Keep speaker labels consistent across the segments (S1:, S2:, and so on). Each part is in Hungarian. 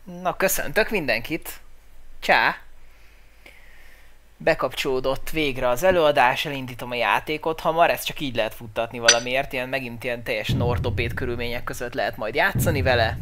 S1: Na, köszöntök mindenkit! Csá! Bekapcsolódott végre az előadás, elindítom a játékot hamar, ezt csak így lehet futtatni valamiért, megint ilyen teljes ortopéd körülmények között lehet majd játszani vele.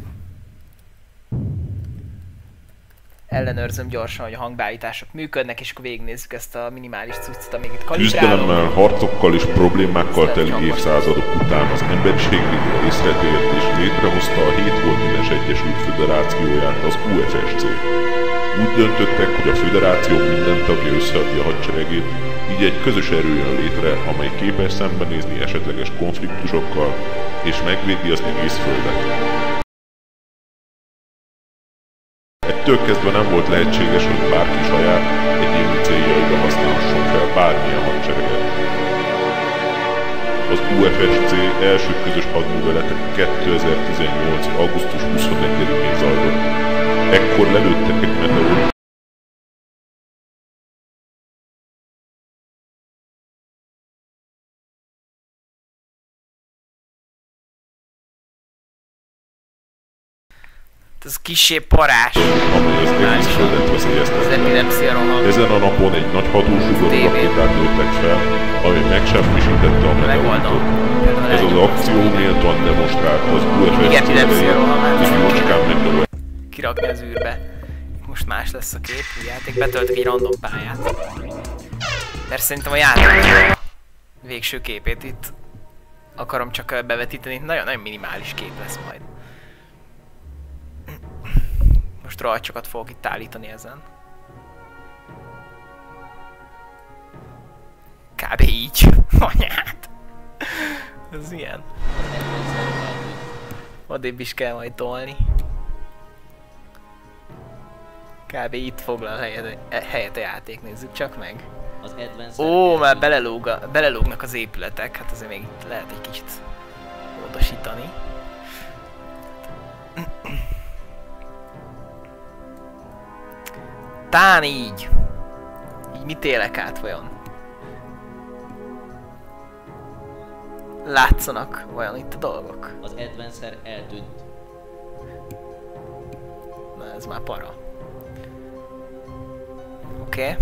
S1: Ellenőrzöm gyorsan, hogy a hangbeállítások működnek, és akkor végignézzük ezt a minimális cuccot, amíg itt kalibrálom.
S2: Küzdelemmel, harcokkal és problémákkal teli évszázadok után az emberiség végre észre tért és létrehozta a 7 kontinens Egyesült Föderációját, az UFSC. Úgy döntöttek, hogy a föderáció minden tagja összeadja a hadseregét, így egy közös erő jön létre, amely képes szembenézni esetleges konfliktusokkal és megvédi az egész földet. Ettől kezdve nem volt lehetséges, hogy bárki saját egyéni céljaira használhasson fel bármilyen hadsereget. Az UFSC első közös hadművelete 2018. augusztus 21-én zajlott. Ekkor lelőttek egy meteort,
S1: Ez kissé parás.
S2: amely az egész földet veszélyeztette. Ezen a napon egy nagy hatósugarú rakétát lőttek fel, ami megsemmisítette a meteoritot. Ez az akció méltóan demonstrálta az UFSC erejét, és jócskán megdölt.
S1: Kirakni az űrbe. Most más lesz a kép, a játék. Betöltök egy random pályát. Mert szerintem a játék végső képét itt akarom csak bevetíteni. Nagyon minimális kép lesz majd. Most rajcsokat fogok itt állítani ezen. Kb. Így. Anyát! Ez ilyen. Odébb is kell majd tolni. Kb. Itt foglal helyet a játék, nézzük csak meg. Ó, már belelógnak az épületek, hát azért még itt lehet egy kicsit módosítani. Tán így. Így mit élek át vajon? Látszanak vajon itt a dolgok?
S3: Az Advancer eltűnt.
S1: Na ez már para. Oké.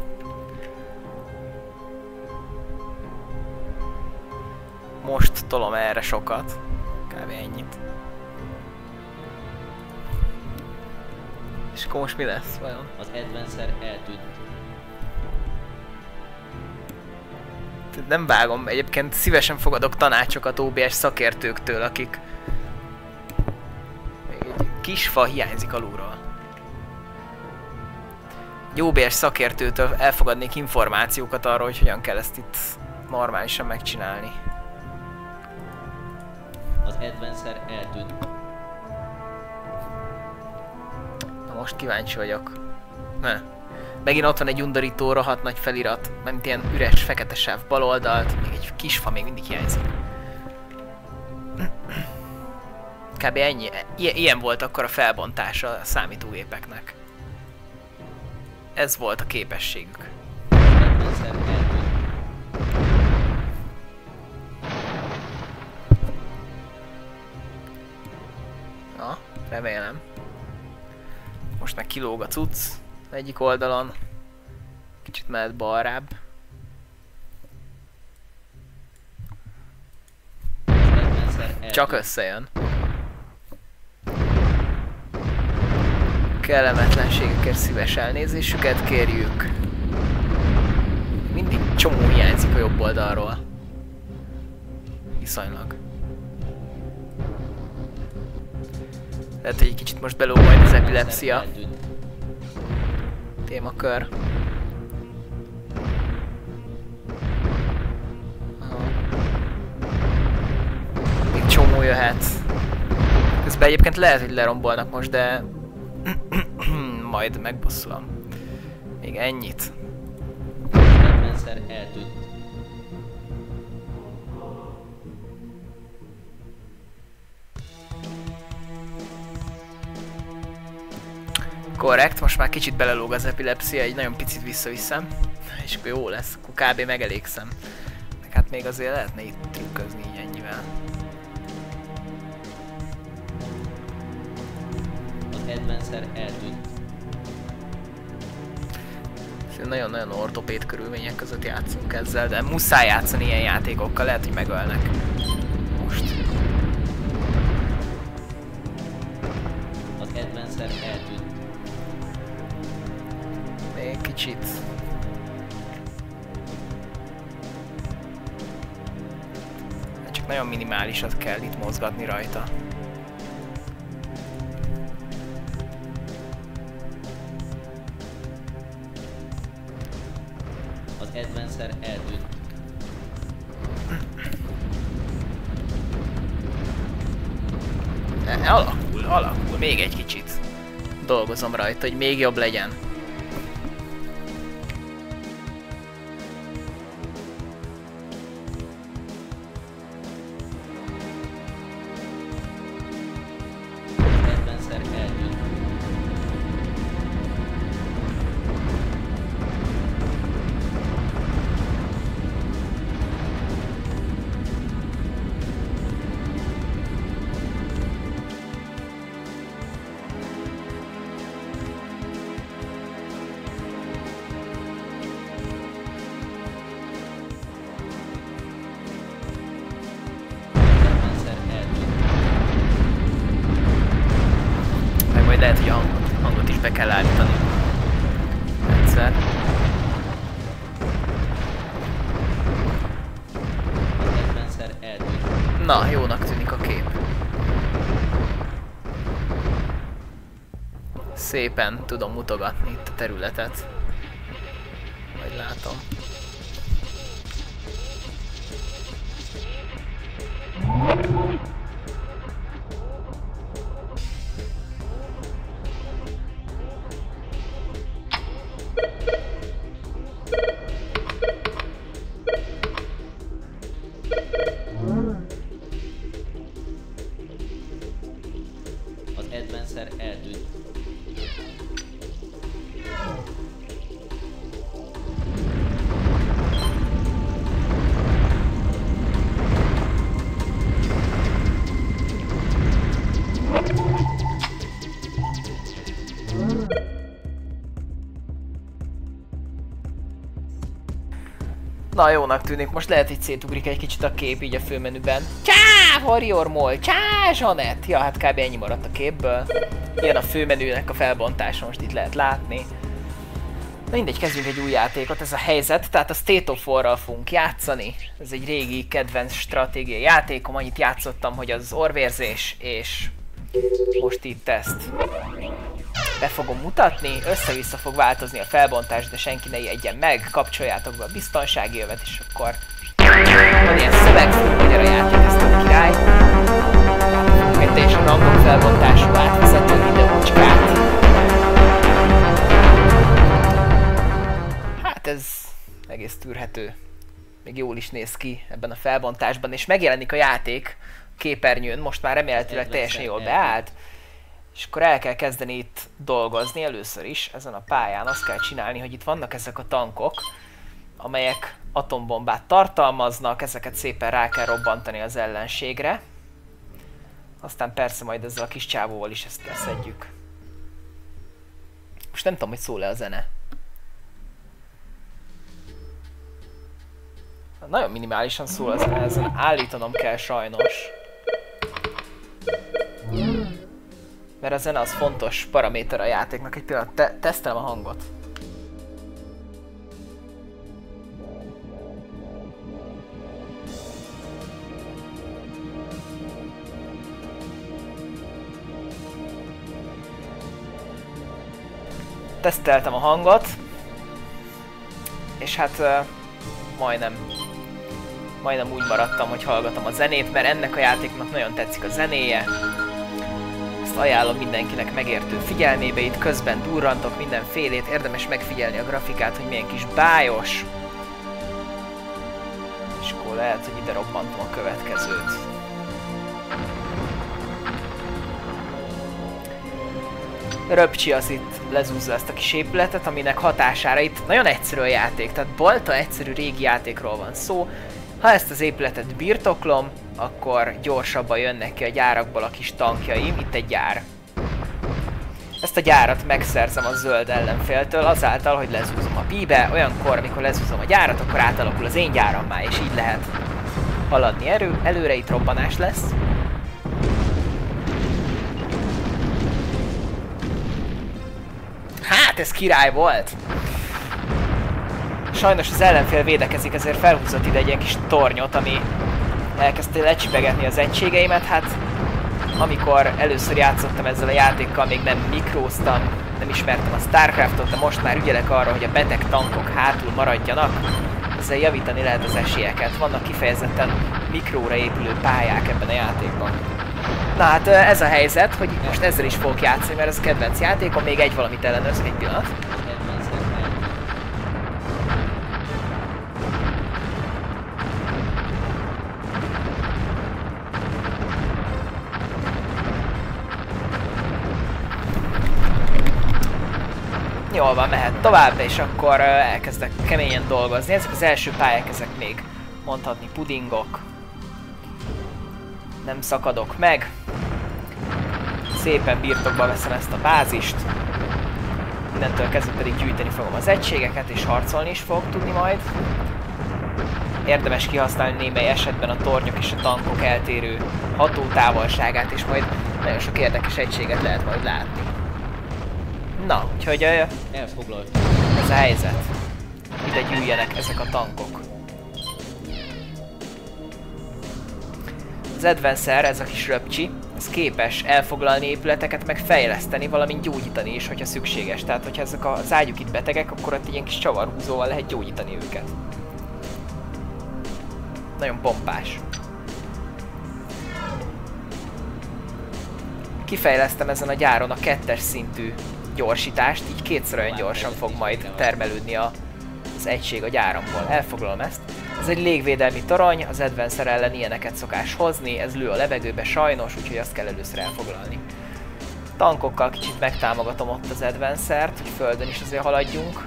S1: Most tolom erre sokat. Kb. Ennyit. És akkor most mi lesz vajon?
S3: Az Advancer eltűnt.
S1: Nem vágom, egyébként szívesen fogadok tanácsokat OBS szakértőktől, akik... Még egy kis fa hiányzik alulról. Egy OBS szakértőtől elfogadnék információkat arról, hogy hogyan kell ezt itt normálisan megcsinálni.
S3: Az Advancer eltűnt.
S1: Na most kíváncsi vagyok. Ne. Megint ott van egy undorító, rohadt nagy felirat, mint ilyen üres, fekete sáv bal oldalt, még egy kis fa még mindig hiányzik. Kb. Ennyi. Ilyen volt akkor a felbontása a számítógépeknek. Ez volt a képességük. Na, remélem. Most meg kilóg a cucc egyik oldalon. Kicsit mehet balrább. Csak összejön. Kellemetlenségekért szíves elnézésüket kérjük. Mindig csomó hiányzik a jobb oldalról. Viszonylag. Lehet, hogy egy kicsit most belóg majd az epilepszia témakör. Még csomó jöhet. Közben egyébként lehet, hogy lerombolnak most, de majd megbosszulom. Még ennyit.
S3: Eltűnt.
S1: Korrekt, most már kicsit belelóg az epilepszia, egy nagyon picit visszaviszem. És akkor jó lesz, akkor kb. Megelégszem. Meg hát még azért lehetne itt trükközni így ennyivel.
S3: Advencer eltűnt.
S1: Nagyon-nagyon ortopéd körülmények között játszunk ezzel, de muszáj játszani ilyen játékokkal, lehet, hogy megölnek. Most.
S3: Az Advencer eltűnt.
S1: Még kicsit. Csak nagyon minimálisat kell itt mozgatni rajta.
S3: Az Advencer eltűnt.
S1: Alakul, még egy kicsit. Dolgozom rajta, hogy még jobb legyen.
S3: Advencer eltűnt.
S1: Lehet, hogy a hangot is be kell állítani. Egyszer.
S3: Az Advencer eltűnt.
S1: Na, jónak tűnik a kép. Szépen tudom mutogatni itt a területet. Majd látom.
S3: Az Advencer eltűnt.
S1: Na, jónak tűnik, most lehet, hogy szétugrik egy kicsit a kép így a főmenüben. Csá, Warrior Mall, csá, Zsanett! Ja, hát kb. Ennyi maradt a képből. Ilyen a főmenünek a felbontása, most itt lehet látni. Na mindegy, kezdjünk egy új játékot, ez a helyzet, tehát a State of War-ral fogunk játszani. Ez egy régi kedvenc stratégiai játékom, annyit játszottam, hogy az orvérzés, és most itt ezt be fogom mutatni, össze-vissza fog változni a felbontás, de senki ne ijedjen meg, kapcsoljátok be a biztonsági övet, és akkor van ilyen szövegfő, magyar a játék, ezt a király. Egy teljesen random felbontású átvezető videócskát. Hát ez egész tűrhető. Még jól is néz ki ebben a felbontásban, és megjelenik a játék képernyőn, most már remélhetőleg teljesen jól beállt. És akkor el kell kezdeni itt dolgozni először is ezen a pályán. Azt kell csinálni, hogy itt vannak ezek a tankok, amelyek atombombát tartalmaznak, ezeket szépen rá kell robbantani az ellenségre. Aztán persze majd ezzel a kis csávóval is ezt leszedjük. Most nem tudom, hogy szól-e a zene. Nagyon minimálisan szól a zene, ezen állítanom kell sajnos. Mert a zene az fontos paraméter a játéknak. Egy pillanat, tesztelem a hangot. Teszteltem a hangot. És hát majdnem úgy maradtam, hogy hallgatom a zenét, mert ennek a játéknak nagyon tetszik a zenéje. Ezt ajánlom mindenkinek megértő figyelmébe, itt közben durrantok mindenfélét, érdemes megfigyelni a grafikát, hogy milyen kis bájos. És akkor lehet, hogy ide robbantom a következőt. Röpcsi az itt lezúzza ezt a kis épületet, aminek hatására itt nagyon egyszerű a játék, tehát balta egyszerű régi játékról van szó. Ha ezt az épületet birtoklom, akkor gyorsabban jönnek ki a gyárakból a kis tankjaim, itt egy gyár. Ezt a gyárat megszerzem a zöld ellenféltől azáltal, hogy lezúzom a píbe. Olyankor, amikor lezúzom a gyárat, akkor átalakul az én gyárammá, és így lehet haladni előre. Itt robbanás lesz. Hát, ez király volt! Sajnos az ellenfél védekezik, ezért felhúzott ide egy ilyen kis tornyot, ami elkezdte lecsipegetni az egységeimet. Hát, amikor először játszottam ezzel a játékkal, még nem mikróztam, nem ismertem a Starcraftot, de most már ügyelek arra, hogy a beteg tankok hátul maradjanak. Ezzel javítani lehet az esélyeket. Vannak kifejezetten mikróra épülő pályák ebben a játékban. Na hát ez a helyzet, hogy most ezzel is fogok játszani, mert ez a kedvenc játékom. Még egy valamit ellenőrzök, egy pillanat. Jól van, mehet tovább, és akkor elkezdek keményen dolgozni. Ezek az első pályák, ezek még mondhatni pudingok. Nem szakadok meg. Szépen birtokba veszem ezt a bázist. Innentől kezdve pedig gyűjteni fogom az egységeket, és harcolni is fogok tudni majd. Érdemes kihasználni némely esetben a tornyok és a tankok eltérő hatótávolságát, és majd nagyon sok érdekes egységet lehet majd látni. Na, úgyhogy ez a helyzet. Ide gyűjjenek ezek a tankok. Az Advancer, ez a kis röpcsi, ez képes elfoglalni épületeket, meg fejleszteni, valamint gyógyítani is, hogyha szükséges. Tehát, hogyha ezek az ágyuk itt betegek, akkor ott egy ilyen kis csavarhúzóval lehet gyógyítani őket. Nagyon pompás. Kifejlesztem ezen a gyáron a 2-es szintű gyorsítást, így kétszer olyan gyorsan fog majd termelődni az egység a gyáramból. Elfoglalom ezt. Ez egy légvédelmi torony, az Advancer ellen ilyeneket szokás hozni, ez lő a levegőbe sajnos, úgyhogy azt kell először elfoglalni. Tankokkal kicsit megtámogatom ott az Advancert, hogy földön is azért haladjunk.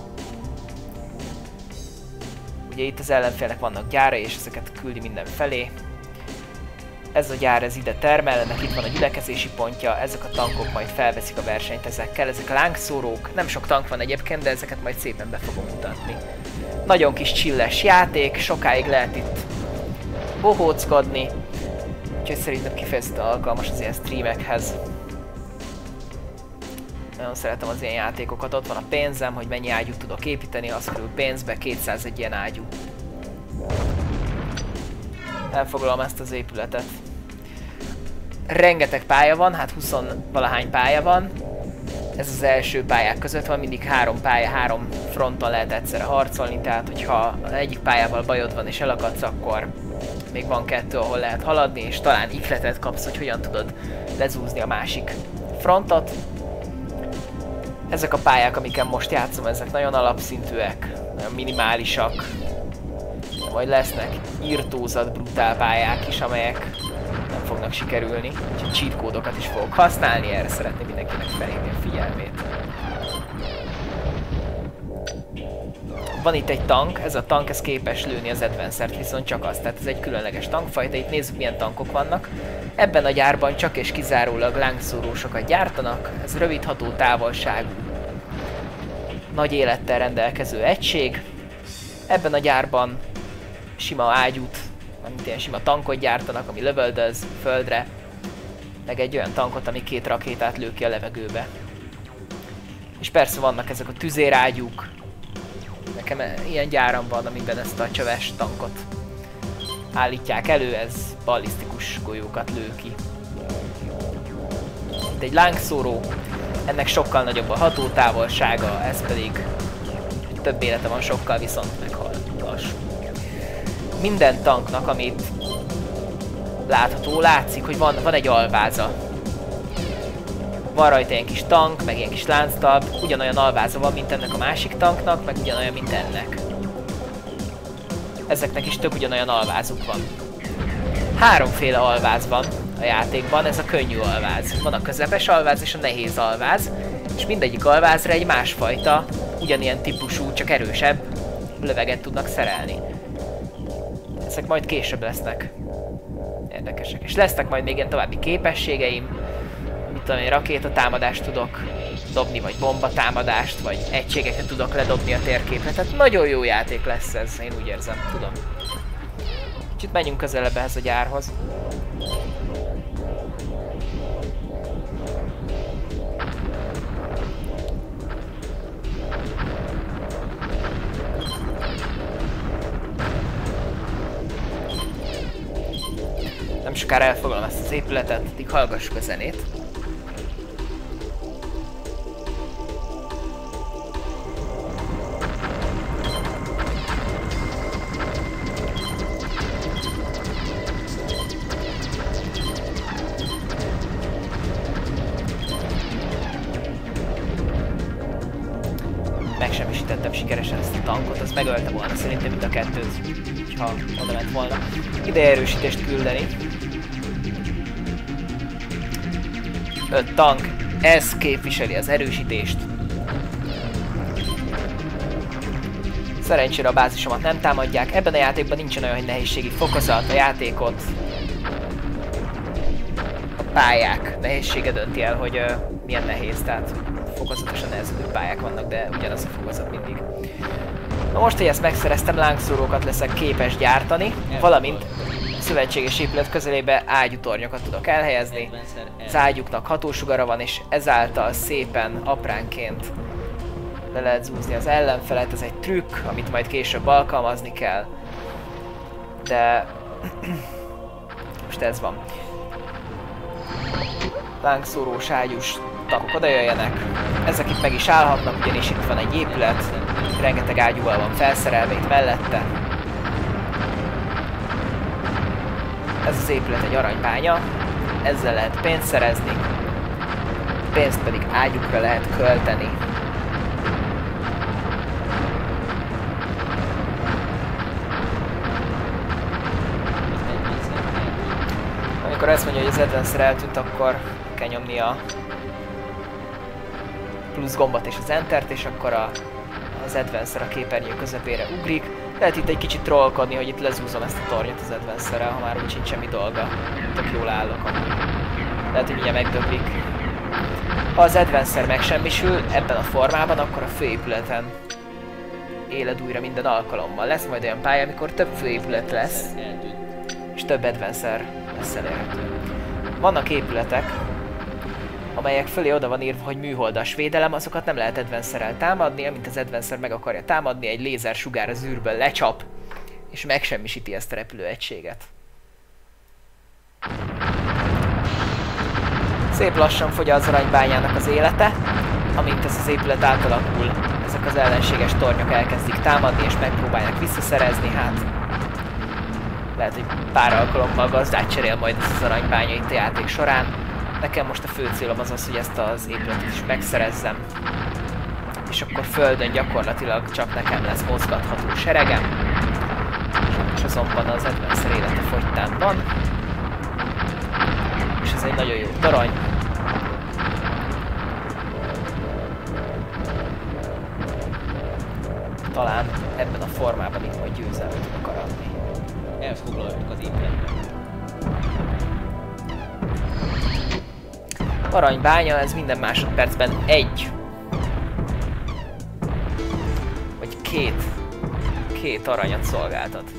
S1: Ugye itt az ellenfélnek vannak gyárai, és ezeket küldi mindenfelé. Ez a gyár, ez ide termel, ennek itt van a gyülekezési pontja, ezek a tankok majd felveszik a versenyt ezekkel, ezek a lángszórók, nem sok tank van egyébként, de ezeket majd szépen be fogom mutatni. Nagyon kis chilles játék, sokáig lehet itt bohóckodni, úgyhogy szerintem kifejezetten alkalmas az ilyen streamekhez. Nagyon szeretem az ilyen játékokat, ott van a pénzem, hogy mennyi ágyút tudok építeni, az kerül pénzbe, 200 egy ilyen ágyú. Elfoglalom ezt az épületet. Rengeteg pálya van, hát 20-valahány pálya van. Ez az első pályák között van, mindig 3 pálya, 3 fronton lehet egyszerre harcolni, tehát hogyha egyik pályával bajod van és elakadsz, akkor még van 2, ahol lehet haladni, és talán ihletet kapsz, hogy hogyan tudod lezúzni a másik frontot. Ezek a pályák, amiken most játszom, ezek nagyon alapszintűek, nagyon minimálisak. Majd lesznek írtózat brutál pályák is, amelyek nem fognak sikerülni. Úgyhogy cheat kódokat is fogok használni, erre szeretném mindenkinek felhívni a figyelmét. Van itt egy tank, ez a tank ez képes lőni az Advancert, viszont csak az, tehát ez egy különleges tankfajta. Itt nézzük milyen tankok vannak. Ebben a gyárban csak és kizárólag lángszórósokat gyártanak, ez rövid hatótávolságú, nagy élettel rendelkező egység. Ebben a gyárban sima ágyút, mint ilyen sima tankot gyártanak, ami lövöldöz földre, meg egy olyan tankot, ami 2 rakétát lő ki a levegőbe. És persze vannak ezek a tüzérágyúk. Nekem ilyen gyáram van, amiben ezt a csöves tankot állítják elő, ez ballisztikus golyókat lő ki. Itt egy lángszóró, ennek sokkal nagyobb a hatótávolsága, ez pedig több élete van, sokkal viszont meghal lassú. Minden tanknak, amit látható, látszik, hogy van egy alváza. Van rajta ilyen kis tank, meg ilyen kis lánctalp, ugyanolyan alváza van, mint ennek a másik tanknak, meg ugyanolyan, mint ennek. Ezeknek is tök ugyanolyan alvázuk van. 3 alváz van a játékban, ez a könnyű alváz. Van a közepes alváz és a nehéz alváz, és mindegyik alvázra egy másfajta, ugyanilyen típusú, csak erősebb löveget tudnak szerelni. Ezek majd később lesznek érdekesek. És lesznek majd még ilyen további képességeim, amit tudom én, rakétatámadást tudok dobni, vagy bombatámadást, vagy egységeket tudok ledobni a térképre. Tehát nagyon jó játék lesz ez, én úgy érzem, tudom. Kicsit menjünk közelebb ehhez a gyárhoz. Nem sokára elfoglalom ezt az épületet, addig hallgassuk a zenét. Megsemmisítettem sikeresen ezt a tankot, az megölte volna szerintem mind a kettőt, ha oda ment volna. Ide erősítést küldeni. 5 tank, ez képviseli az erősítést. Szerencsére a bázisomat nem támadják, ebben a játékban nincsen olyan nehézségi fokozat, a játékot a pályák nehézsége dönti el, hogy milyen nehéz, tehát fokozatosan nehezebb pályák vannak, de ugyanaz a fokozat mindig. Na most, hogy ezt megszereztem, lángszórókat leszek képes gyártani, valamint szövetséges épület közelébe ágyútornyokat tudok elhelyezni. Az ágyúknak hatósugara van, és ezáltal szépen, apránként le lehet zúzni az ellenfelet. Ez egy trükk, amit majd később alkalmazni kell. De most ez van. Lángszórós, ágyús tankok oda jöjjenek. Ezek itt meg is állhatnak, ugyanis itt van egy épület. Rengeteg ágyúval van felszerelve itt mellette. Ez az épület egy aranybánya, ezzel lehet pénzt szerezni, pénzt pedig ágyukra lehet költeni. Amikor azt mondja, hogy az Advance-re eltűnt, akkor kell nyomni a plusz gombot és az Entert, és akkor az Advance-re a képernyő közepére ugrik. Lehet itt egy kicsit trollkodni, hogy itt lezúzom ezt a tornyot az Advance-rel, ha már úgy sincs semmi dolga. Tök jól állok amúgy. Lehet, hogy mindjárt megdöglik. Ha az Advance-r megsemmisül ebben a formában, akkor a főépületen éled újra minden alkalommal. Lesz majd olyan pálya, amikor több főépület lesz, és több Advance-r lesz elérhető. Vannak épületek, amelyek fölé oda van írva, hogy műholdas védelem, azokat nem lehet Advance-rel támadni, amint az Advance meg akarja támadni, egy lézersugár az űrből lecsap, és megsemmisíti ezt a repülőegységet. Szép lassan fogy az aranybányának az élete, amint ez az épület átalakul, ezek az ellenséges tornyok elkezdik támadni, és megpróbálják visszaszerezni, hát lehet, hogy pár alkalommal gazdát cserél majd ez az aranybánya itt a játék során. Nekem most a fő célom az az, hogy ezt az épületet is megszerezzem. És akkor földön gyakorlatilag csak nekem lesz mozgatható seregem. És azonban az Advance élete fogytán van. És ez egy nagyon jó torony. Talán ebben a formában itt majd győzelmet tudok aratni.
S3: Elfoglaltuk az épületet.
S1: Aranybánya, ez minden másodpercben egy vagy két aranyat szolgáltat.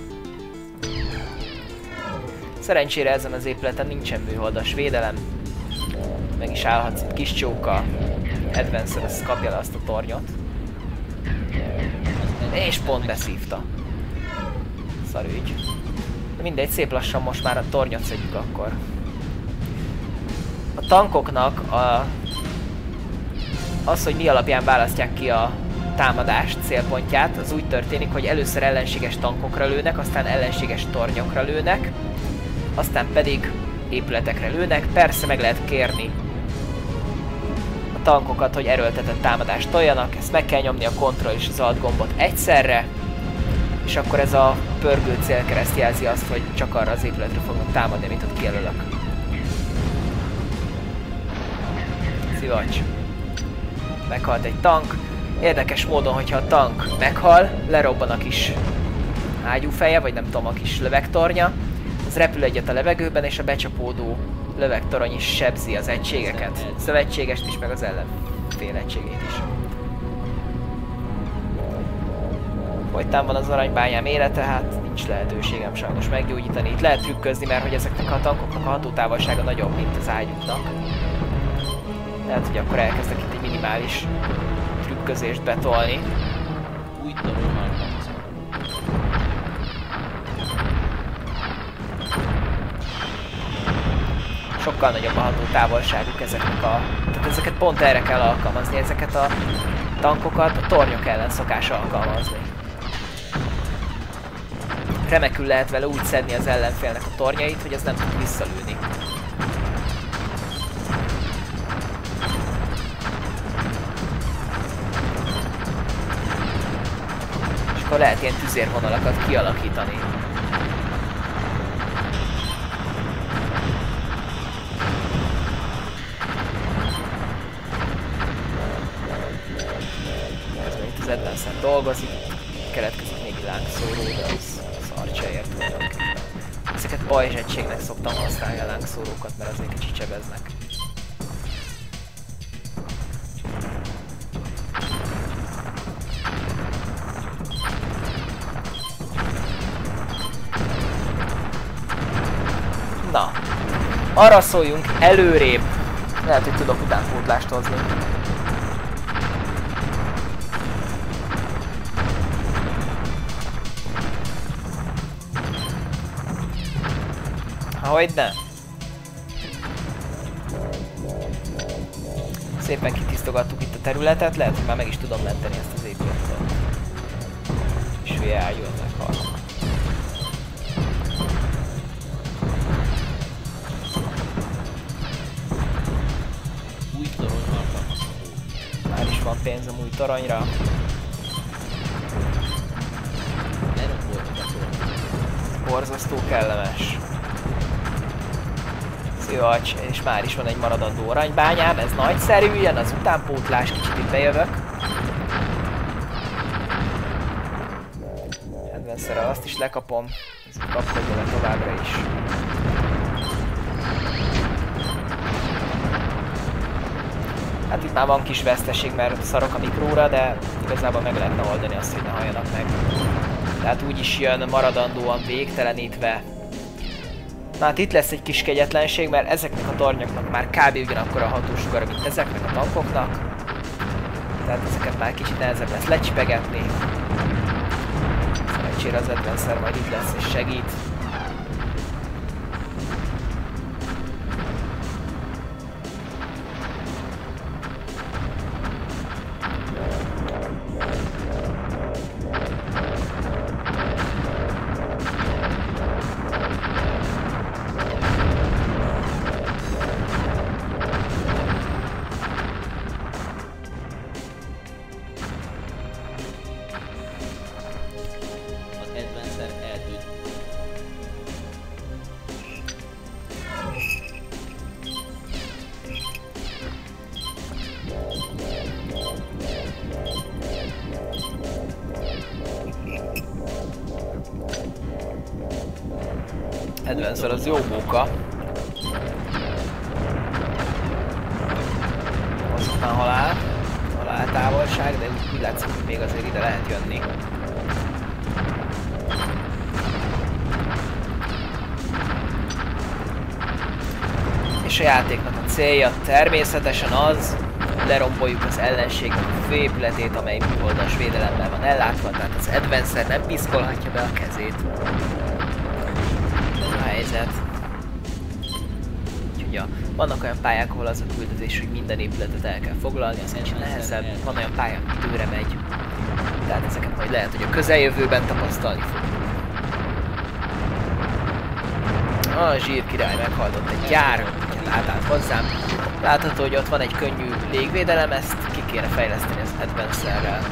S1: Szerencsére ezen az épületen nincsen műholdas védelem. Meg is állhatsz egy kis csóka. Advance-re kapja le azt a tornyot. És pont beszívta. Szarügy. De mindegy, szép lassan most már a tornyot szedjük akkor. A tankoknak az, hogy mi alapján választják ki a támadást, célpontját, az úgy történik, hogy először ellenséges tankokra lőnek, aztán ellenséges tornyokra lőnek, aztán pedig épületekre lőnek. Persze meg lehet kérni a tankokat, hogy erőltetett támadást toljanak, ezt meg kell nyomni a Ctrl és az Alt gombot egyszerre, és akkor ez a pörgő célkereszt jelzi azt, hogy csak arra az épületre fogunk támadni, amit ott kijelölök. Szivacs. Meghalt egy tank. Érdekes módon, hogyha a tank meghal, lerobban a kis ágyúfeje, vagy nem tudom, a kis lövegtornya, az repül egyet a levegőben, és a becsapódó lövegtorony is sebzi az egységeket. A szövetségest is, meg az ellenfél egységét is. Folytán van az aranybányám élete, hát nincs lehetőségem sajnos meggyógyítani. Itt lehet trükközni, mert hogy ezeknek a tankoknak a hatótávolsága nagyobb, mint az ágyúknak. Lehet, hogy akkor elkezdek itt egy minimális trükközést betolni.
S3: Új torony alkalmazva.
S1: Sokkal nagyobb a hatótávolságuk ezeknek a... Tehát ezeket pont erre kell alkalmazni, ezeket a tankokat a tornyok ellen szokás alkalmazni. Remekül lehet vele úgy szedni az ellenfélnek a tornyait, hogy az nem tud visszalőni. És akkor lehet ilyen tüzérvonalakat kialakítani. Közben itt az Advance-en dolgozik, keletkezik még lángszóró, de az szart se ért volna. Ezeket pajzsegységnek szoktam használni a lángszórókat, mert azért kicsit sebeznek. Na, arra szóljunk előrébb. Lehet, hogy tudok utánpótlást hozni. Hogyne? Szépen kitisztogattuk itt a területet, lehet, hogy már meg is tudom menteni ezt az épületet. És hülye ágyúan meghalnak.
S3: Új torony alkalmazva.
S1: Már is van pénzem új toronyra.
S3: Leromboltak a torony.
S1: Borzasztó kellemes. Szívacs, és már is van egy maradandó aranybányám, ez nagyszerű, jön az utánpótlás, kicsit itt bejövök. Advance-szerrel azt is lekapom, ez kapkodja le továbbra is. Hát itt már van kis veszteség, mert szarok a mikróra, de igazából meg lehetne oldani azt, hogy ne halljanak meg. Tehát úgy is jön maradandóan végtelenítve. Na hát itt lesz egy kis kegyetlenség, mert ezeknek a tornyoknak már kb. Ugyanakkor a hatósugara, mint ezeknek a tankoknak. Tehát ezeket már kicsit nehezebb lesz lecsipegetni. Szerencsére az Advance majd itt lesz és segít. Advance az jó móka. Az már haláltávolság, de úgy látszik, hogy még azért ide lehet jönni. És a játéknak a célja természetesen az, hogy leromboljuk az ellenségnek a főépületét, amely műholdas védelemmel van ellátva, tehát az Advance nem piszkolhatja be a kezét. Helyzet. Úgyhogy vannak olyan pályák, ahol az a küldetés, hogy minden épületet el kell foglalni, az kicsit nehezebb. Van olyan pálya, ami időre megy. Tehát ezeket majd lehet, hogy a közeljövőben tapasztalni fogjuk. A zsírkirály meghaldott egy gyár, átállt hozzám. Látható, hogy ott van egy könnyű légvédelem, ezt ki kéne fejleszteni az Advance-rel.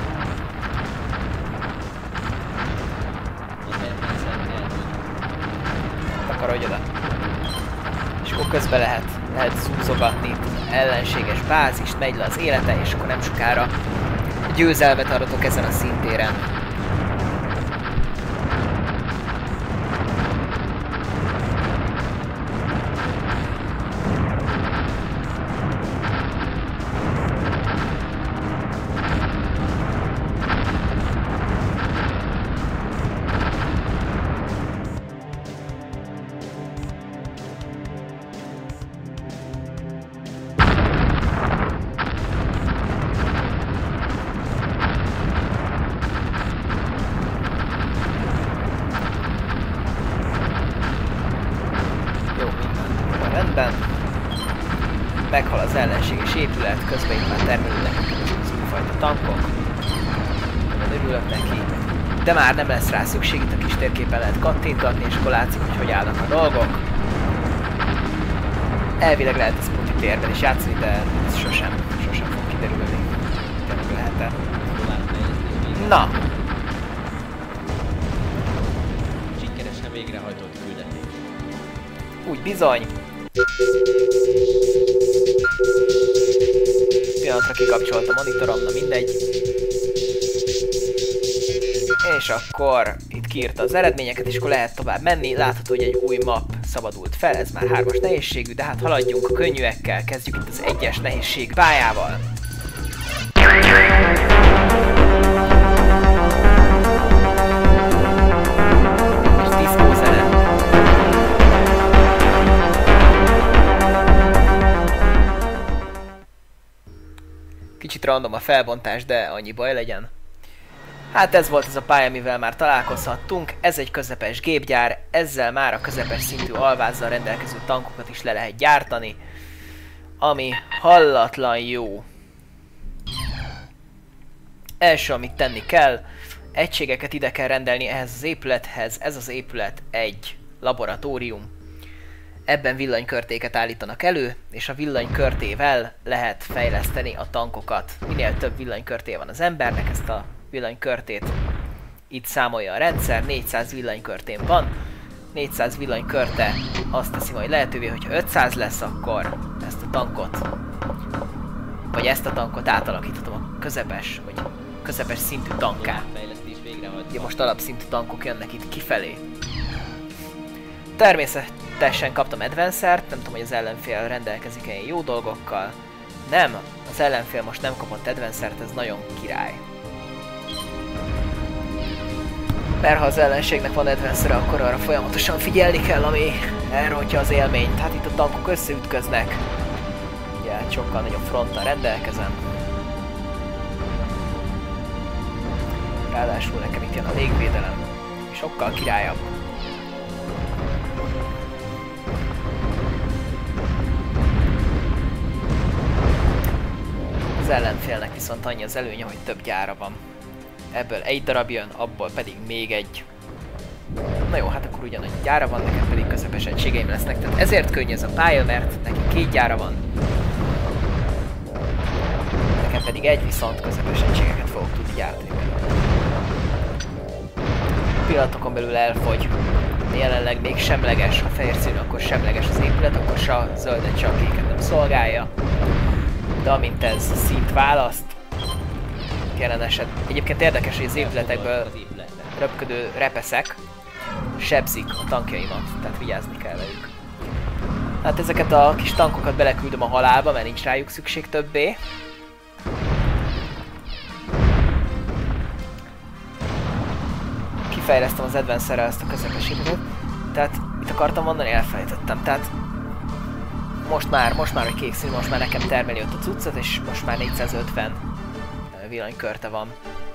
S1: Takarodj oda. És akkor közben lehet zúzogatni ellenséges bázist, megy le az élete, és akkor nem sokára győzelmet aratok ezen a szintéren. meghal az ellenséges épület, közben itt már termelődnek az újfajta tankok. Nagyon örülök neki. De már nem lesz rá szükség, itt a kis térképen lehet kattintatni, és akkor látszik, hogy állnak a dolgok. Elvileg lehet ezt multiplayerben is játszani, de ez sosem fog kiderülni. Tényleg lehet-e? Na!
S3: Sikeresen végrehajtott küldetés.
S1: Úgy bizony. Pillanatra kikapcsolt a monitorom, na mindegy. És akkor itt kiírta az eredményeket, és akkor lehet tovább menni. Látható, hogy egy új map szabadult fel, ez már 3-as nehézségű, de hát haladjunk a könnyűekkel, kezdjük itt az 1-es nehézség pályával. És diszkó zene. Kicsit random a felbontás, de annyi baj legyen. Hát ez volt az a pálya, amivel már találkozhattunk. Ez egy közepes gépgyár, ezzel már a közepes szintű alvázzal rendelkező tankokat is le lehet gyártani, ami hallatlan jó. Első, amit tenni kell, egységeket ide kell rendelni ehhez az épülethez. Ez az épület egy laboratórium. Ebben villanykörtéket állítanak elő, és a villanykörtével lehet fejleszteni a tankokat. Minél több villanykörté van az embernek, ezt a villanykörtét itt számolja a rendszer, 400 villanykörtén van. 400 villanykörte azt teszi majd lehetővé, hogyha 500 lesz, akkor ezt a tankot, vagy ezt a tankot átalakíthatom a közepes, vagy közepes szintű tanká. Ugye most alapszintű tankok jönnek itt kifelé. Természetesen kaptam advancert, nem tudom, hogy az ellenfél rendelkezik ilyen jó dolgokkal. Nem, az ellenfél most nem kapott advancert, ez nagyon király. Mert ha az ellenségnek van advancere, akkor arra folyamatosan figyelni kell, ami elrontja az élményt. Hát itt a tankok összeütköznek. Ugye hát sokkal nagyobb fronttal rendelkezem. Ráadásul nekem itt jön a légvédelem. Sokkal királyabb. Az ellenfélnek viszont annyi az előnye, hogy több gyára van. Ebből egy darab jön, abból pedig még egy. Na jó, hát akkor ugyanannyi gyára van, nekem pedig közepes egységeim lesznek. Tehát ezért könnyű ez a pálya, mert neki 2 gyára van. Nekem pedig egy, viszont közepes egységeket fogok tudni gyártani belőle. Pillanatokon belül elfogy. Jelenleg még semleges, a fehér színű, akkor semleges az épület, akkor se a zöldet, se a kéket nem szolgálja. De amint ez szint választ, jelen eset. Egyébként érdekes, hogy az épületekből röpködő repeszek sebzik a tankjaimat, tehát vigyázni kell velük. Hát ezeket a kis tankokat beleküldöm a halálba, mert nincs rájuk szükség többé. Kifejlesztem az advance-re ezt a közepes épületet. Tehát mit akartam mondani, elfelejtettem. Tehát most már hogy kék színű, most már nekem termeli ott a cuccot, és most már 450 villanykörte van.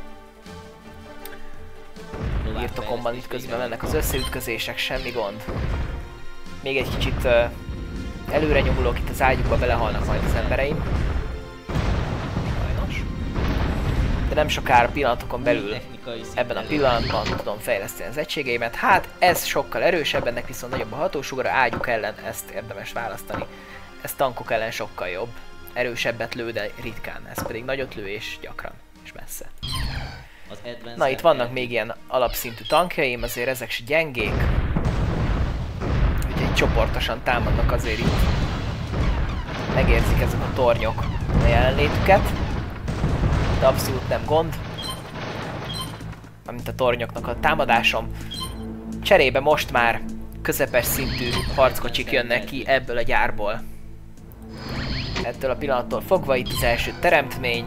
S1: Birtokomban itt közben mennek az összeütközések, semmi gond. Még egy kicsit előre nyomulok, itt az ágyukba belehalnak majd az embereim. Sajnos. De nem sokára pillanatokon belül, ebben a pillanatban tudom fejleszteni az egységeimet. Hát ez sokkal erősebb, ennek viszont nagyobb a hatósugara, ágyuk ellen ezt érdemes választani. Ez tankok ellen sokkal jobb. Erősebbet lő, de ritkán. Ez pedig nagyot lő és gyakran. És messze. Na, itt vannak még ilyen alapszintű tankjaim, azért ezek se gyengék. Úgyhogy csoportosan támadnak, azért itt megérzik ezek a tornyok a jelenlétüket. De abszolút nem gond. Amint a tornyoknak a támadásom. Cserébe most már közepes szintű harckocsik jönnek ki ebből a gyárból. Ettől a pillanattól fogva itt az első teremtmény.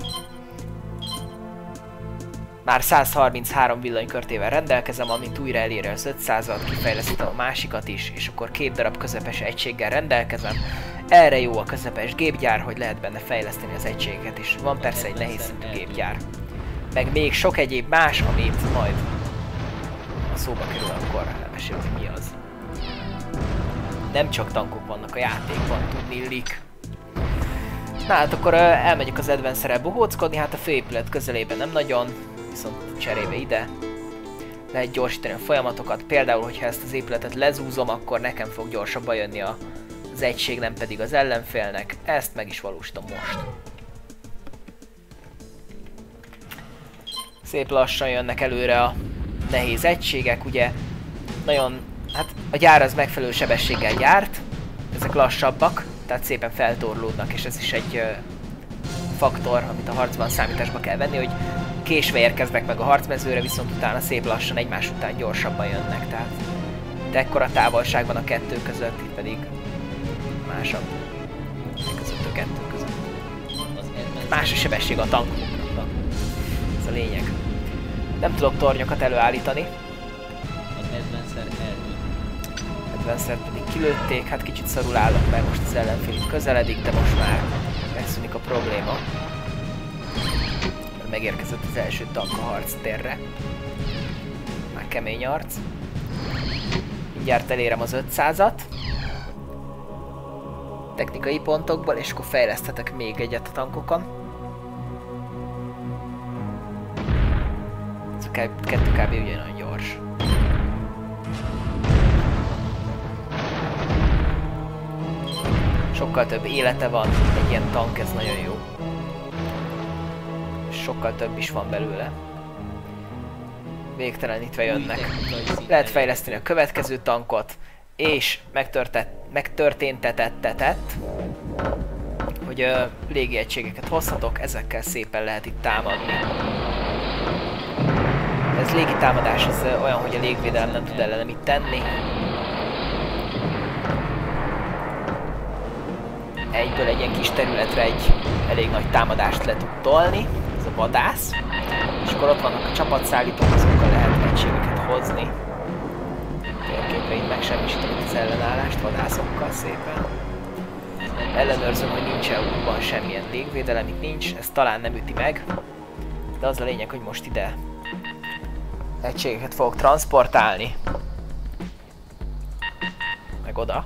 S1: Már 133 villanykörtével rendelkezem, amint újra eléri az 500-at, kifejlesztem a másikat is, és akkor 2 darab közepes egységgel rendelkezem. Erre jó a közepes gépgyár, hogy lehet benne fejleszteni az egységeket is. Van persze egy nehéz szintű gépgyár. Meg még sok egyéb más, amit majd a szóba kerül, akkor elmesélem, hogy mi az. Nem csak tankok vannak a játékban, tudni illik. Na hát akkor elmegyek az Advance-re bohóckodni, hát a főépület közelében nem nagyon, viszont cserébe ide lehet gyorsítani a folyamatokat. Például, hogyha ezt az épületet lezúzom, akkor nekem fog gyorsabban jönni az egység, nem pedig az ellenfélnek. Ezt meg is valósítom most. Szép lassan jönnek előre a nehéz egységek, ugye nagyon, hát a gyár az megfelelő sebességgel gyárt, ezek lassabbak, tehát szépen feltorlódnak, és ez is egy faktor, amit a harcban számításba kell venni, hogy késve érkeznek meg a harcmezőre, viszont utána szép lassan egymás után gyorsabban jönnek, tehát itt ekkora távolságban a kettő között, itt pedig másabb között a kettő között. Más a sebesség a tankoknak, ez a lényeg. Nem tudok tornyokat előállítani.
S3: Az Advance-er eltűnt.
S1: Advance-ert pedig kilőtték, hát kicsit szarul állok, mert most az ellenfél itt közeledik, de most már megszűnik a probléma. Megérkezett az első tank a harctérre. Már kemény arc. Mindjárt elérem az 500-at. Technikai pontokból, és akkor fejleszthetek még egyet a tankokon. Ez a kettő kb. Ugyanolyan gyors. Sokkal több élete van, egy ilyen tank, ez nagyon jó. Sokkal több is van belőle. Végtelenítve jönnek. Lehet fejleszteni a következő tankot, és megtörténtetettetett, hogy légiegységeket hozhatok, ezekkel szépen lehet itt támadni. Ez légitámadás, ez olyan, hogy a légvédelem nem tud ellene mit tenni. Egyből egy ilyen kis területre egy elég nagy támadást le tud tolni, ez a vadász. És akkor ott vannak a csapatszállítók, azokkal lehet egységeket hozni. Térképre itt megsemmisítem az ellenállást vadászokkal szépen. Ellenőrzöm, hogy nincs-e útban semmilyen légvédelem, itt nincs, ez talán nem üti meg. De az a lényeg, hogy most ide egységeket fogok transportálni. Meg oda.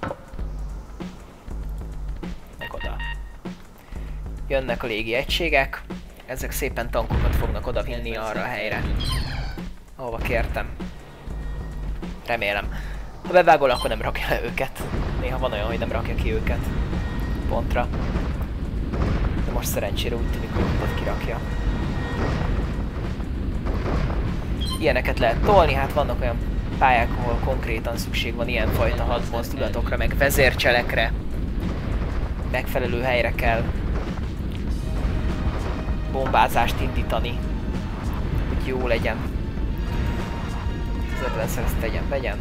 S1: Meg oda. Jönnek a légi egységek. Ezek szépen tankokat fognak odavinni arra a helyre, ahova kértem. Remélem. Ha bevágol, akkor nem rakja le őket. Néha van olyan, hogy nem rakja ki őket pontra. De most szerencsére úgy tűnik, hogy ott kirakja. Ilyeneket lehet tolni, hát vannak olyan pályák, ahol konkrétan szükség van ilyenfajta hadmozdulatokra, meg vezércselekre. Megfelelő helyre kell bombázást indítani, hogy jó legyen. Az Advance ezt tegyen.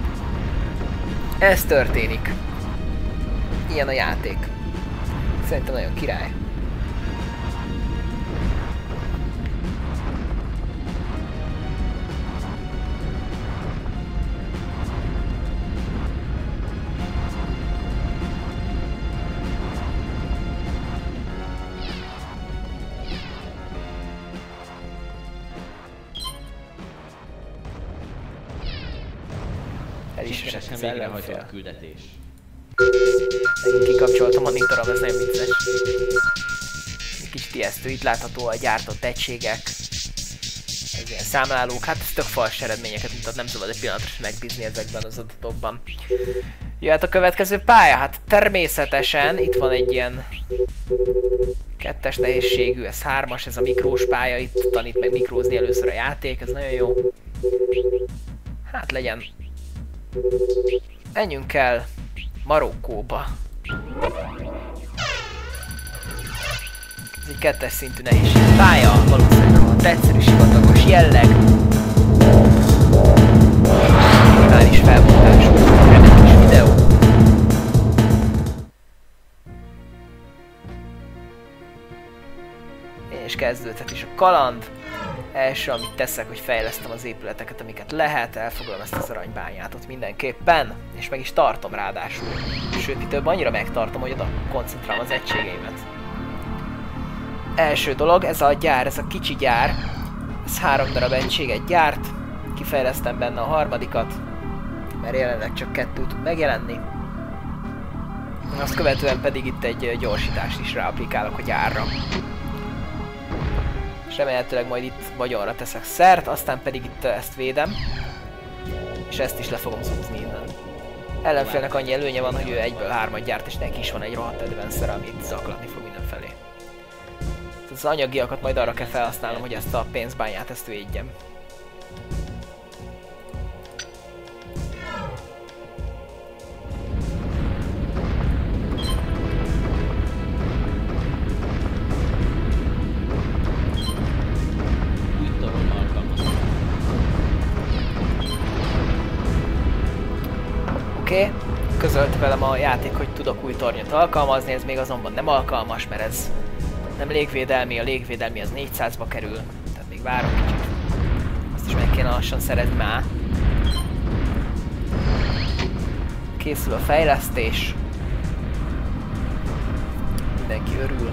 S1: Ez történik. Ilyen a játék. Szerintem nagyon király.
S3: Sikeresen végrehajtott küldetés.
S1: Megint kikapcsoltam a monitorom, ez nagyon vicces. Egy kicsit ijesztő, itt látható a gyártott egységek. Ez ilyen számlálók, hát ez tök fals eredményeket mutat, nem szabad egy pillanatra sem megbízni ezekben az adatokban. Jöhet a következő pálya, hát természetesen itt van egy ilyen 2-es nehézségű, ez 3-as, ez a mikrós pálya, itt tanít meg mikrózni először a játék, ez nagyon jó. Hát legyen. Menjünk el Marokkóba. Ez egy 2-es szintű nehézség pálya, valószínűleg a egyszerű sivatagos jelleg. Minimális felbontású, remek kis videó. És kezdődhet is a kaland. Első, amit teszek, hogy fejlesztem az épületeket, amiket lehet, elfoglalom ezt az aranybányát ott mindenképpen, és meg is tartom ráadásul. Sőt, mi több, annyira megtartom, hogy oda koncentrálom az egységeimet. Első dolog, ez a gyár, ez a kicsi gyár, ez 3 darab egységet gyárt, kifejlesztem benne a harmadikat, mert jelenleg csak 2 tud megjelenni. Azt követően pedig itt egy gyorsítást is ráaplikálok a gyárra. És remélhetőleg majd itt vagyonra teszek szert, aztán pedig itt ezt védem. És ezt is le fogom zúzni innen. Ellenfélnek annyi előnye van, hogy ő egyből 3-at gyárt, és neki is van egy rohadt advancer, amit zaklatni fog mindenfelé. Az anyagiakat majd arra kell felhasználnom, hogy ezt a pénzbányát ezt védjem. Oké, közölte velem a játék, hogy tudok új tornyot alkalmazni, ez még azonban nem alkalmas, mert ez nem légvédelmi, a légvédelmi az 400-ba kerül, tehát még várok kicsit. Azt is meg kéne lassan szerezni már. Készül a fejlesztés. Mindenki örül.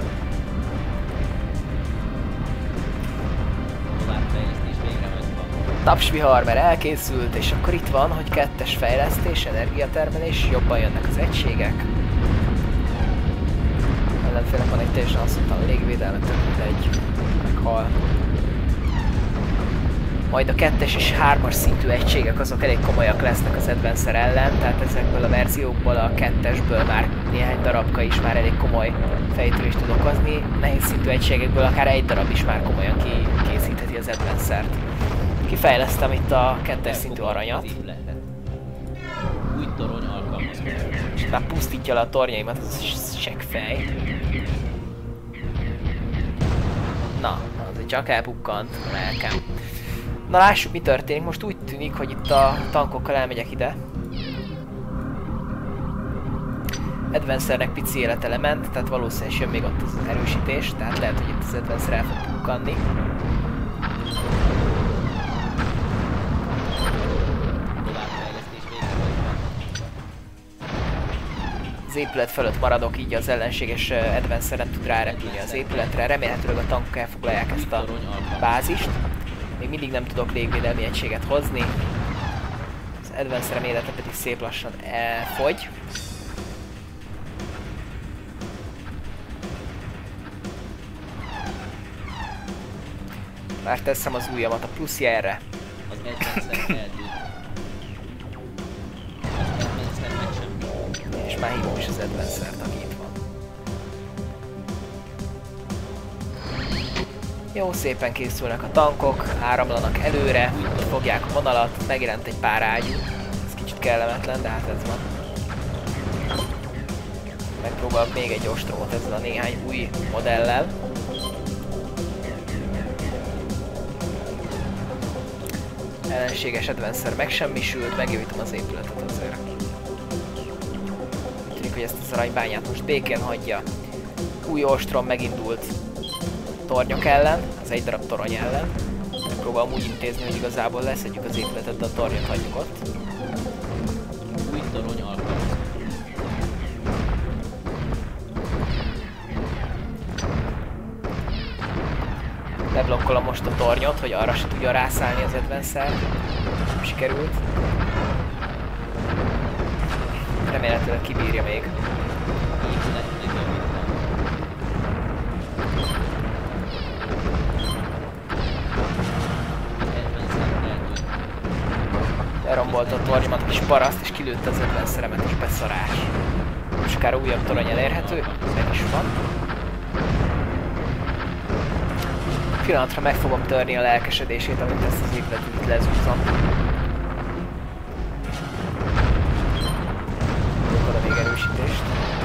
S1: Tapsvihar, mert elkészült, és akkor itt van, hogy 2-es fejlesztés, energiatermelés, jobban jönnek az egységek. Ellenfélnek van egy teljesen asszontalan légvédelme, tök mindegy, meghal. Majd a 2-es és 3-as szintű egységek azok elég komolyak lesznek az Advancer ellen, tehát ezekből a verziókból a 2-esből már néhány darabka is már elég komoly fejtörést tud okozni, nehéz szintű egységekből akár egy darab is már komolyan kikészítheti az Advancert. Kifejlesztem itt a 2-es szintű aranyat.
S3: Új torony alkalmazható.
S1: És már pusztítja le a tornyaimat, az seggfej. Na, azért csak elpukkant a lelkem. Na lássuk, mi történik. Most úgy tűnik, hogy itt a tankokkal elmegyek ide. Advancernek pici életelement, tehát valószínűleg jön még ott az erősítés, tehát lehet, hogy itt az Advancer el fog pukkanni. Az épület fölött maradok, így az ellenséges Advancer nem tud rárepülni az épületre. Remélhetőleg a tankok elfoglalják ezt a bázist. Még mindig nem tudok légvédelmi egységet hozni. Az Advancerem élete pedig szép lassan elfogy. Már teszem az ujjamat a plusz jelre.
S3: Az Advancer eldőlt. Az Advancer meg sem.
S1: És már hívom is az Advancert, aki itt van. Jó, szépen készülnek a tankok, áramlanak előre, fogják a vonalat, megjelent egy pár ágyú. Ez kicsit kellemetlen, de hát ez van. Megpróbálok még egy ostromot ezzel a néhány új modellel. Ellenséges Advancer megsemmisült, megjavítom az épületet azért. Úgy tűnik, hogy ezt az aranybányát most békén hagyja. Új ostrom megindult tornyok ellen, az egy darab torony ellen. Megpróbálom úgy intézni, hogy igazából leszedjük az épületet, de a tornyot hagyjuk ott.
S3: Új torony alkalmazható.
S1: Leblokkolom most a tornyot, hogy arra se tudja rászállni az Advancer. Nem sikerült. Remélhetőleg kibírja még. Lerombolta a tornyomat a kis paraszt, és kilőtte az Advanceremet, és beszarás. Most akár újabb torony elérhető, meg is van. Pillanatra meg fogom törni a lelkesedését, amit ezt az épületet lezúzom. Tudok oda még erősítést.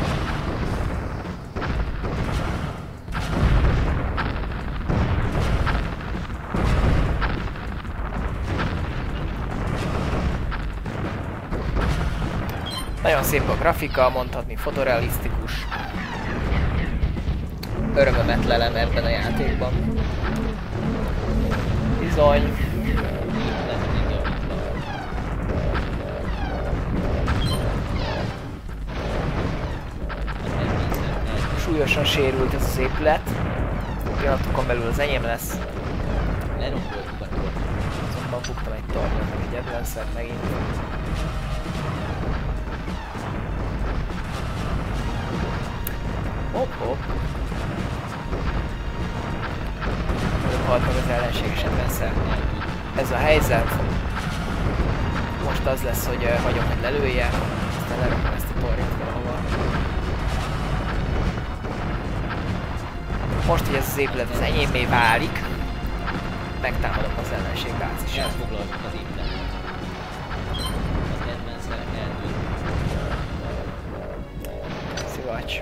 S1: Nagyon szép a grafika, mondhatni fotorealisztikus. Örömömet lelem ebben a játékban. Bizony. Súlyosan sérült ez az épület. Pillanatokon belül az enyém lesz.
S3: Leromboltuk a tornyot.
S1: Azonban buktam egy tornyot, meg egy Advancert megint. ellenséges edvenszer. Ez a helyzet. Most az lesz, hogy hagyom, hogy lelője, aztán lerakom ezt a tornyot valahova. Most, hogy ez az épület az enyémé válik, megtámadom az ellenség bázisát.
S3: Elfoglaltuk az épületet. Az advencer eltűnt.
S1: Szivacs.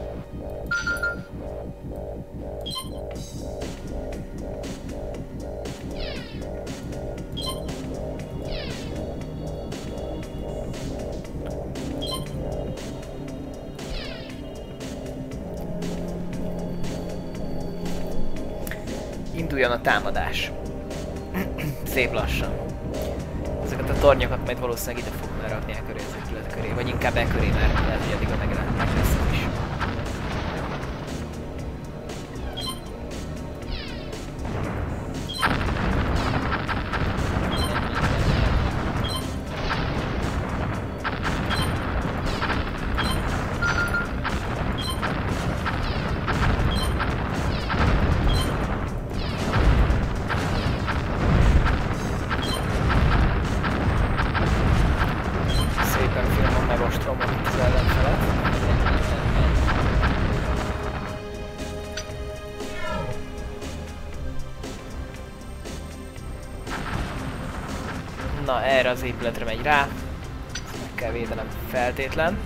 S1: Induljon a támadás. Szép lassan. Ezeket a tornyokat majd valószínűleg ide fognak rakni el köré az épület köré, vagy inkább el köré, mert lehet, hogy addig meg lesz is. Na, erre az épületre megy rá. Ezt meg kell védenem feltétlen.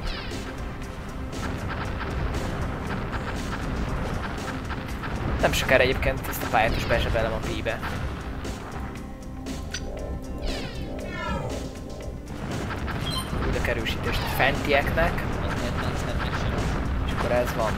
S1: Nem sokára egyébként ezt a pályát is bezsebelem a P-be. Küldök erősítést a fentieknek. És akkor ez van.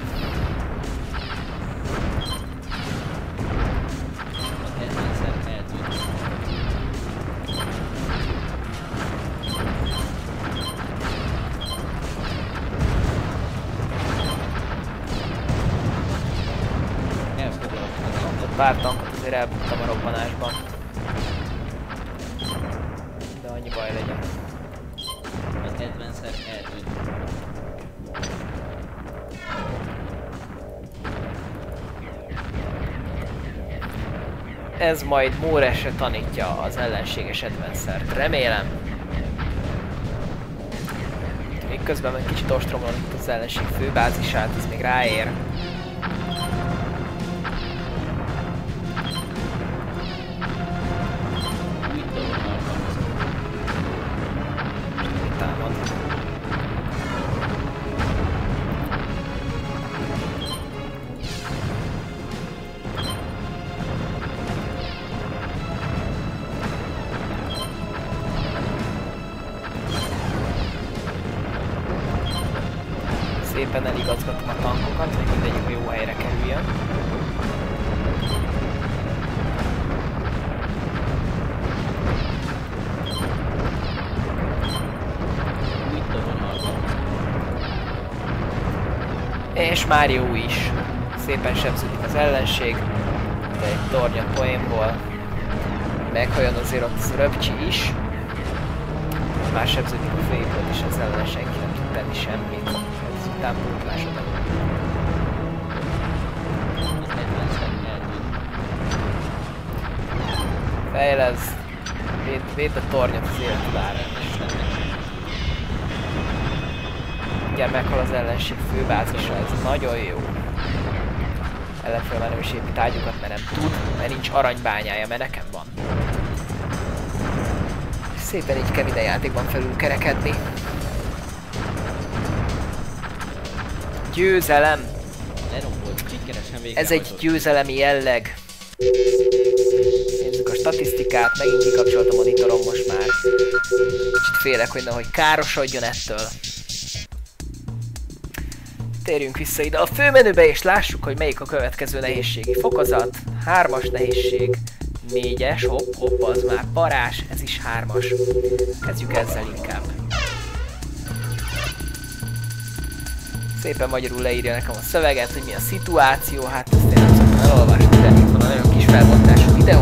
S1: Pár tankot azért elbuktam a robbanásban. De annyi baj legyen.
S3: Az advencer eltűnt.
S1: Ez majd Móresre tanítja az ellenséges advencert. Remélem. Még közben meg kicsit ostromolom itt az ellenség főbázisát, ez még ráér. Szépen eligazgatom a tankokat, hogy mindegyik a jó helyre kerüljön. És már jó is. Szépen sebződik az ellenség. De egy tornya poénból. Meghajjon azért ott az röpcsi is. Már sebződik a főépület és az ellen senki nem tud tenni semmit. Ez után pótlásodnak. Fejlesz. Védd a tornyot az életudára. Mindjárt meghal az ellenség főbázisa, ez nagyon jó. Ellenfél már nem is épít ágyukat, mert nem tud, mert nincs aranybányája, mert nekem van. Szépen így kell minden játékban felül kerekedni. Győzelem! Ez egy győzelemi jelleg. Nézzük a statisztikát, megint kikapcsolt a monitorom most már. Kicsit félek, hogy nehogy károsodjon ettől. Térjünk vissza ide a főmenübe és lássuk, hogy melyik a következő nehézségi fokozat. 3-as nehézség, 4-es, hopp, az már parás, ez is 3-as. Kezdjük ezzel inkább. Szépen magyarul leírja nekem a szöveget, hogy mi a szituáció, hát ezt én nem szoktam elolvasni, de itt van a nagyon kis felbontású videó.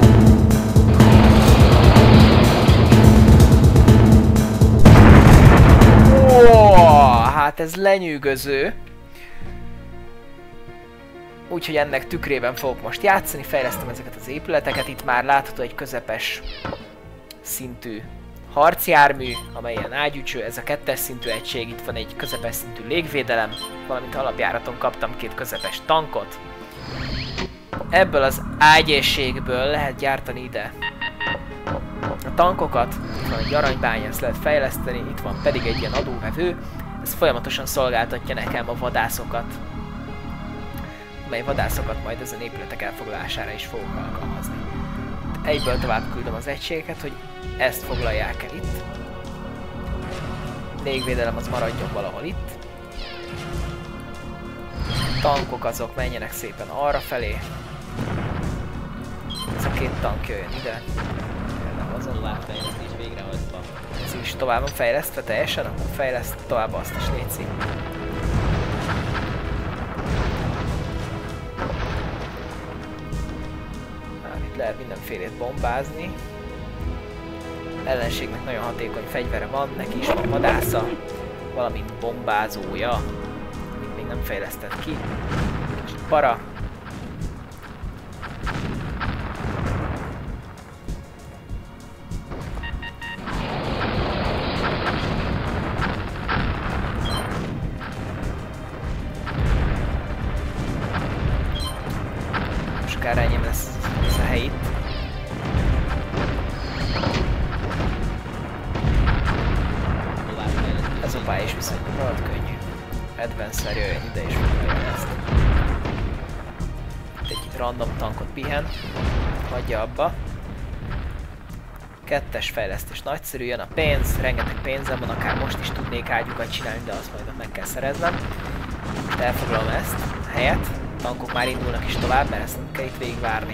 S1: Hát ez lenyűgöző. Úgyhogy ennek tükrében fogok most játszani, fejlesztem ezeket az épületeket. Itt már látható egy közepes szintű harcjármű, amely ilyen ágyúcső, ez a 2-es szintű egység, itt van egy közepes szintű légvédelem, valamint alapjáraton kaptam 2 közepes tankot. Ebből az ágyészségből lehet gyártani ide a tankokat, itt van egy aranybánya, ezt lehet fejleszteni, itt van pedig egy ilyen adóvevő, ez folyamatosan szolgáltatja nekem a vadászokat, mely vadászokat majd ezen épületek elfoglalására is fogok alkalmazni. Egyből tovább küldöm az egységeket, hogy ezt foglalják el itt. Légvédelem az maradjon valahol itt. Tankok azok menjenek szépen arra felé. Ez a 2 tank jöjjön ide.
S3: Továbbfejlesztés végrehajtva.
S1: Ez is tovább van fejlesztve teljesen, akkor fejleszt tovább azt is létszik. Itt lehet mindenfélét bombázni. Ellenségnek nagyon hatékony fegyvere van, neki is van vadásza, valamint bombázója, amit még nem fejlesztett ki. És para. Sokára ennyi lesz ez a hely itt. Ez a pálya is viszont rohadt könnyű. Advance-szer jöjjön ide és foglalja ezt. Itt egy random tankot pihen, hagyja abba. 2-es fejlesztés nagyszerű, jön a pénz, rengeteg pénzem van, akár most is tudnék ágyukat csinálni, de azt majd meg kell szereznem. Most elfoglalom ezt a helyet, a tankok már indulnak is tovább, mert ezt nem kell itt végigvárni.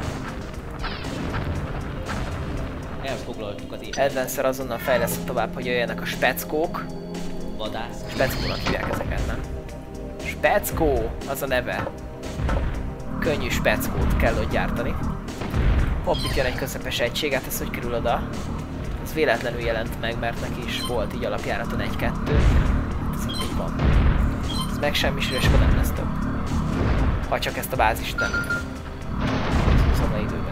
S3: Elfoglaltuk az épületet.
S1: Advance-szer azonnal fejlesztem tovább, hogy jöjjenek a speckók.
S3: Vadász.
S1: Speckónak hívják ezeket, nem? Speckó, az a neve. Könnyű speckót kell ott gyártani. Hopp, itt jön egy közepes egység, hát ez hogy kerül oda? Ez véletlenül jelent meg, mert neki is volt így alapjáraton 1-2. Hát ez itt így van. Ez megsemmisül, és akkor nem lesz több. Ha csak ezt a bázist nem. Húzom le időben.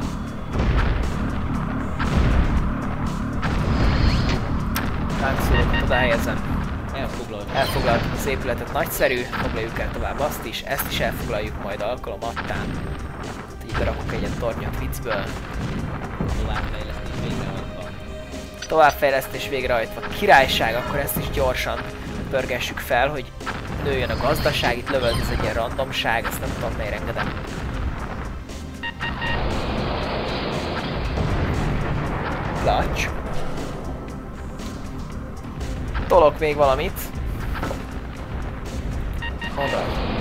S1: Táncszólókat oda helyezem. Elfoglaltuk az épületet, nagyszerű, foglaljuk el tovább azt is, ezt is elfoglaljuk majd alkalomattán. Így berakok egyet tornyot viccből.
S3: Továbbfejlesztés végrehajtva.
S1: Továbbfejlesztés végrehajtva. Királyság, akkor ezt is gyorsan pörgessük fel, hogy nőjön a gazdaság, itt lövöldöz egy ilyen randomság, ezt nem tudom miért engedem. Klacs. Tolok még valamit. Oda.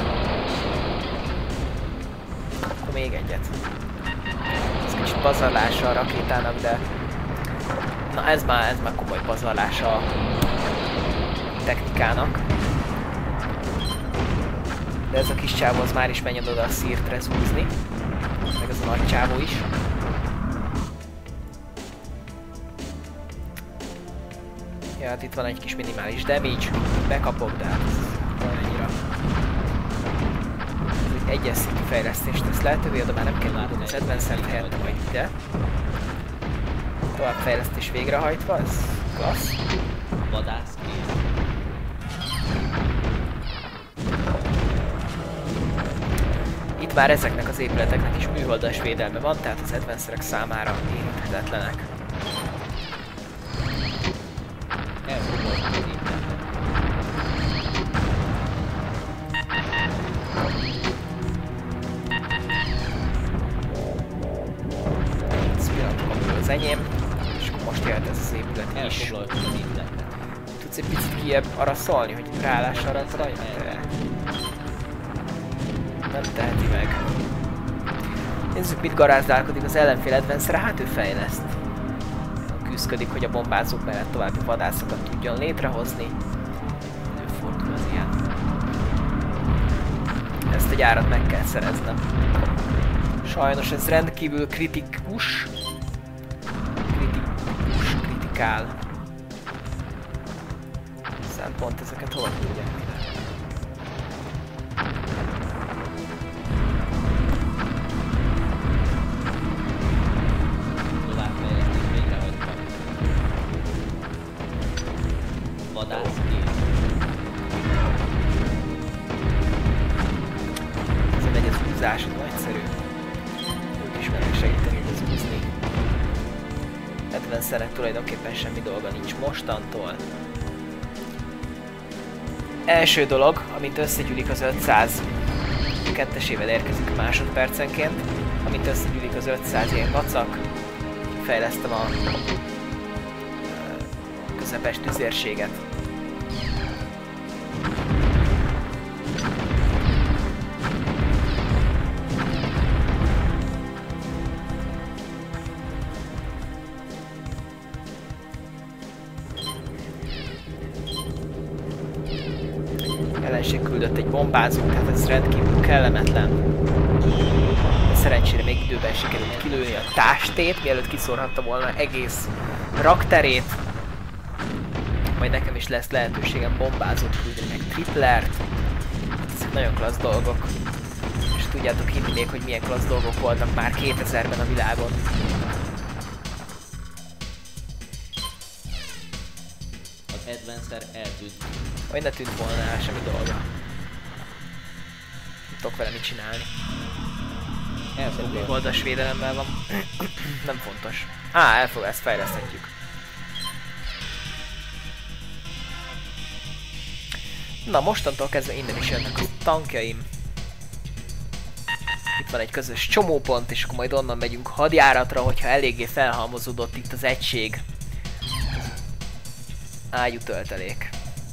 S1: Akkor még egyet. Ez kicsit pazarlása a rakétának, de... Na ez már komoly pazarlása a technikának. De ez a kis csávó az már is menjen oda a szírtre zúzni. Meg ez a nagy csávó is. Ja, hát itt van egy kis minimális damage, bekapok, de hát ez annyira. Ez egy egyes szintű fejlesztést tesz lehetővé, oda már nem kell látni az Advance-et helyette majd ide. Továbbfejlesztés végrehajtva, ez klassz.
S3: Vadász kész.
S1: Itt már ezeknek az épületeknek is műholdas védelme van, tehát az Advance-erek számára érinthetetlenek.
S3: Elfoglaltuk az épületet.
S1: Ez pillanatban az enyém, és akkor most jöhet ez az épület is.
S3: Elfoglaltuk az épületet.
S1: Tudsz egy picit kijebb arra szólni, hogy ráállásra arra találja? Nem teheti meg. Nézzük, mit garázdálkodik az ellenfél Advance-re, hát ő fejleszt. Küzdködik, hogy a bombázók mellett további vadászokat tudjon létrehozni. Előfordul az ilyen. Ezt a gyárat meg kell szereznem. Sajnos ez rendkívül kritikus. Kritikál. Szempont ezeket hova küldjem ide?
S3: Vadász kész.
S1: Ez megy az húzás, az nagyszerű. Ők is mennek segíteni az húzni. 70-szernek tulajdonképpen semmi dolga nincs mostantól. Első dolog, amint összegyűlik az 500, kettesével érkezik másodpercenként, amint összegyűlik az 500 ilyen vacak, fejlesztem a közepes tüzérséget. Ellenség küldött egy bombázót, tehát ez rendkívül kellemetlen. De szerencsére még időben sikerült kilőni a tástét, mielőtt kiszórhatta volna egész rakterét. Majd nekem is lesz lehetőségem bombázót küldeni, meg triplert. Ezek nagyon klassz dolgok. És tudjátok hinni még, hogy milyen klassz dolgok voltak már 2000-ben a világon.
S3: Az Advancer eltűnt.
S1: Vagy ne tűnt volna el, semmi dolga. Nem tudok vele mit csinálni.
S3: Elfoglalt.
S1: Oldas védelemmel van. Nem fontos. Ezt fejleszthetjük. Na, mostantól kezdve innen is jönnek a tankjaim. Itt van egy közös csomópont, és akkor majd onnan megyünk hadjáratra, hogyha eléggé felhalmozódott itt az egység. Ágyú töltelék.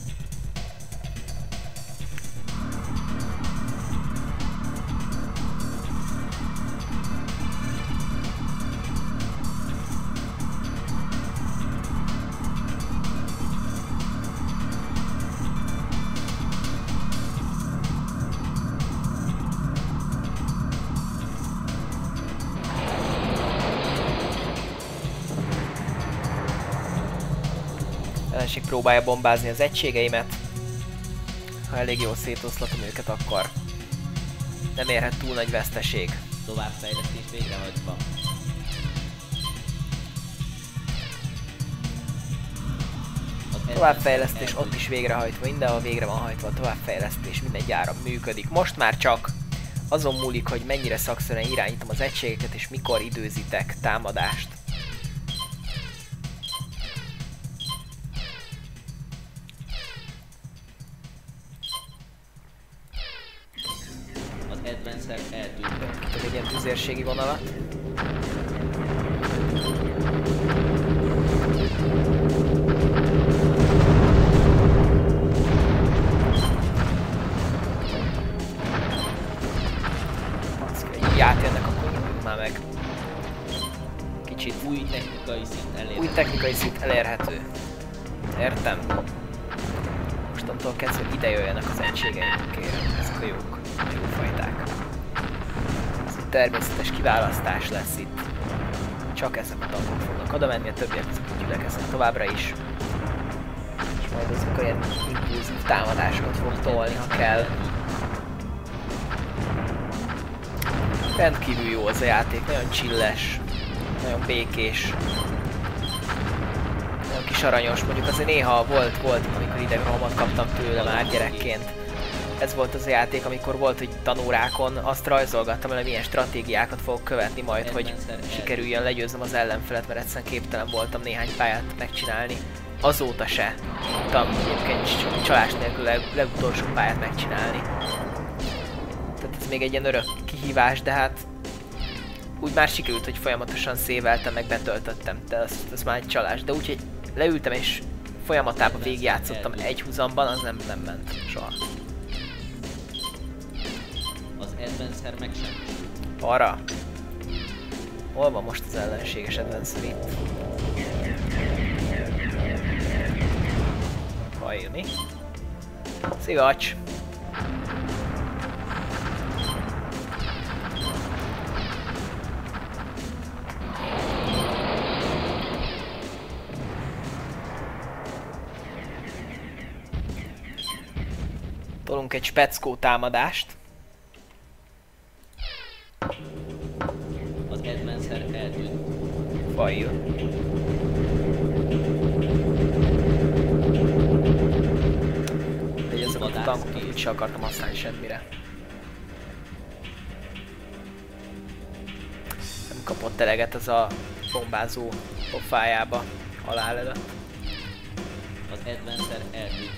S1: Ellenség próbálja bombázni az egységeimet. Ha elég jól szétoszlatom őket, akkor nem érhet túl nagy veszteség.
S3: Továbbfejlesztés végrehajtva.
S1: Továbbfejlesztés ott is végrehajtva, mindenhol végre van hajtva a továbbfejlesztés, minden gyáron működik. Most már csak azon múlik, hogy mennyire szakszerűen irányítom az egységeket, és mikor időzitek támadást.
S3: Az Advancer eltűnt.
S1: Kitok egy ilyen tüzérségi vonalat. Így átjönnek, akkor nyomjuk már meg. Kicsit
S3: Új technikai szint elérhető.
S1: új technikai szint elérhető. Értem. Mostantól kezdve ide jöjjenek az egységeim, kérem. Ezek a jók, a jó fajták. Ez egy természetes kiválasztás lesz itt. Csak ezek a tankok fognak oda menni, a többiek azok gyülekeznek továbbra is. És majd azok olyan impulzív támadásokat fog tolni, ha kell. Rendkívül jó az a játék, nagyon chilles, nagyon békés. Nagyon kis aranyos, mondjuk azért néha volt, amikor idegrohamot kaptam tőle már gyerekként. Ez volt az a játék, amikor volt, hogy tanórákon azt rajzolgattam el, hogy milyen stratégiákat fogok követni majd, hogy sikerüljön legyőznöm az ellenfelet, mert egyszerűen képtelen voltam néhány pályát megcsinálni. Azóta se tudtam egyébként csalás nélkül legutolsó pályát megcsinálni. Tehát ez még egy ilyen örök kihívás, de hát úgy már sikerült, hogy folyamatosan széveltem, meg betöltöttem, de az már egy csalás. De úgyhogy leültem és folyamatában végigjátszottam egy húzamban, az nem ment soha.
S3: Az Advancer meg sem.
S1: Arra. Hol van most az ellenséges Advancer itt? Hajlni. Szivacs! Tolunk egy speckó támadást.
S3: Az Advancer eltűnt.
S1: Fajl. a tankot úgy se akartam használni semmire. Nem kapott eleget az a bombázó pofájába, halál előtt.
S3: Az Advancer eltűnt.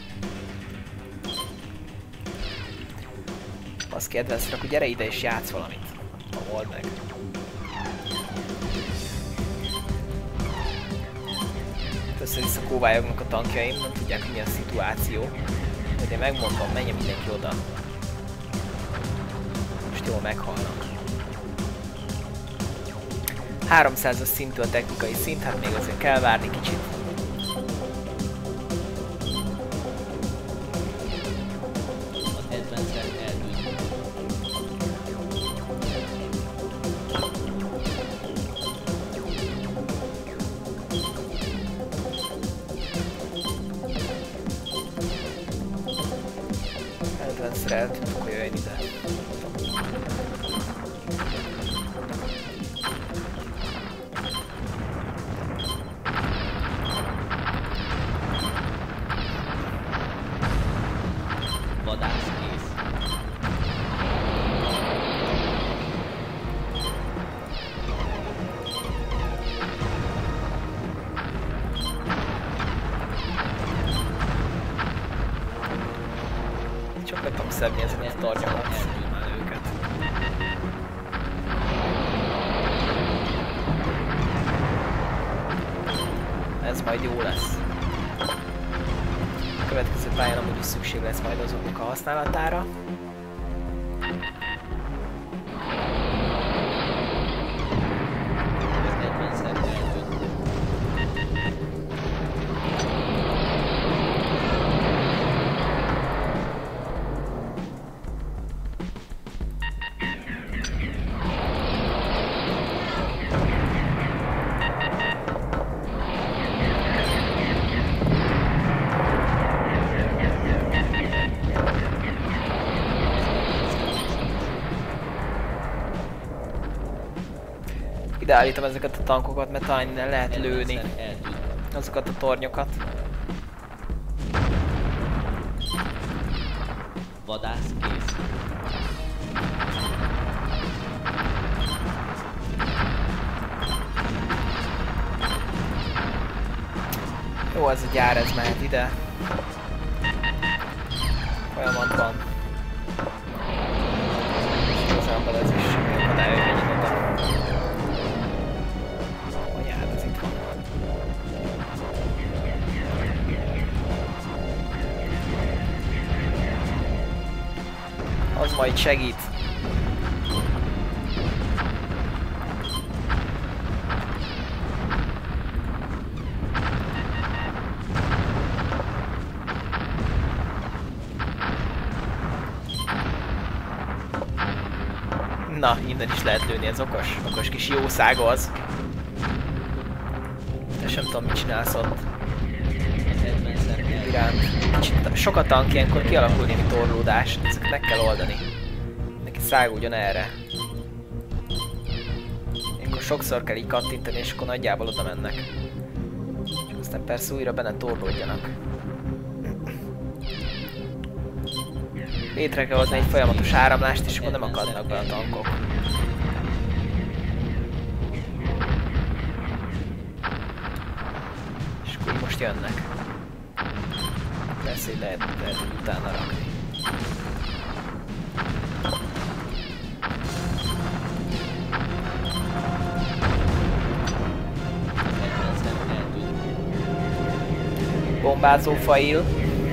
S1: Baszki, Advancer, akkor gyere ide és játsz valamit. Old meg. Össze-vissza kóvályognak a tankjaim, nem tudják, hogy mi a szituáció. De én megmondom, menjen mindenki oda. Most jól meghalnak. 300-as szintű a technikai szint, hát még azért kell várni kicsit.
S3: Az Advancer eltűnt.
S1: Advancer eltűnt, akkor jöjjön ide.
S3: Vadász kész.
S1: Csak meg tudom szedni ezeket a tornyokat. Már őket. Ez majd jó lesz. A következő pályán amúgy is szükség lesz majd azoknak a használatára.
S3: Az Advancer eltűnt.
S1: Ide állítom ezeket a tankokat, mert talán innen lehet lőni
S3: Advancer eltűnt.
S1: azokat a tornyokat.
S3: Vadász kész.
S1: Jó, ez a gyár, ez mehet ide. Folyamatban. És igazából ez is akadály, hogy menjen oda. Anyád, ez itt van. Az majd segít. Na, innen is lehet lőni, ez okos kis jószág az. De sem tudom, mit csinálsz ott.
S3: Az Advancer eltűnt.
S1: Iránt. Kicsit sok a tank, ilyenkor kialakul némi torlódás, ezeket meg kell oldani. Neki száguljon erre. Ilyenkor sokszor kell így kattintani, és akkor nagyjából oda mennek. És aztán persze újra benne torlódjanak. Létre kell hozni egy folyamatos áramlást, és akkor nem akadnak be a tankok. És akkor most jönnek. Persze, hogy lehet utána rakni.
S3: Az Advancer eltűnt.
S1: Bombázó fail.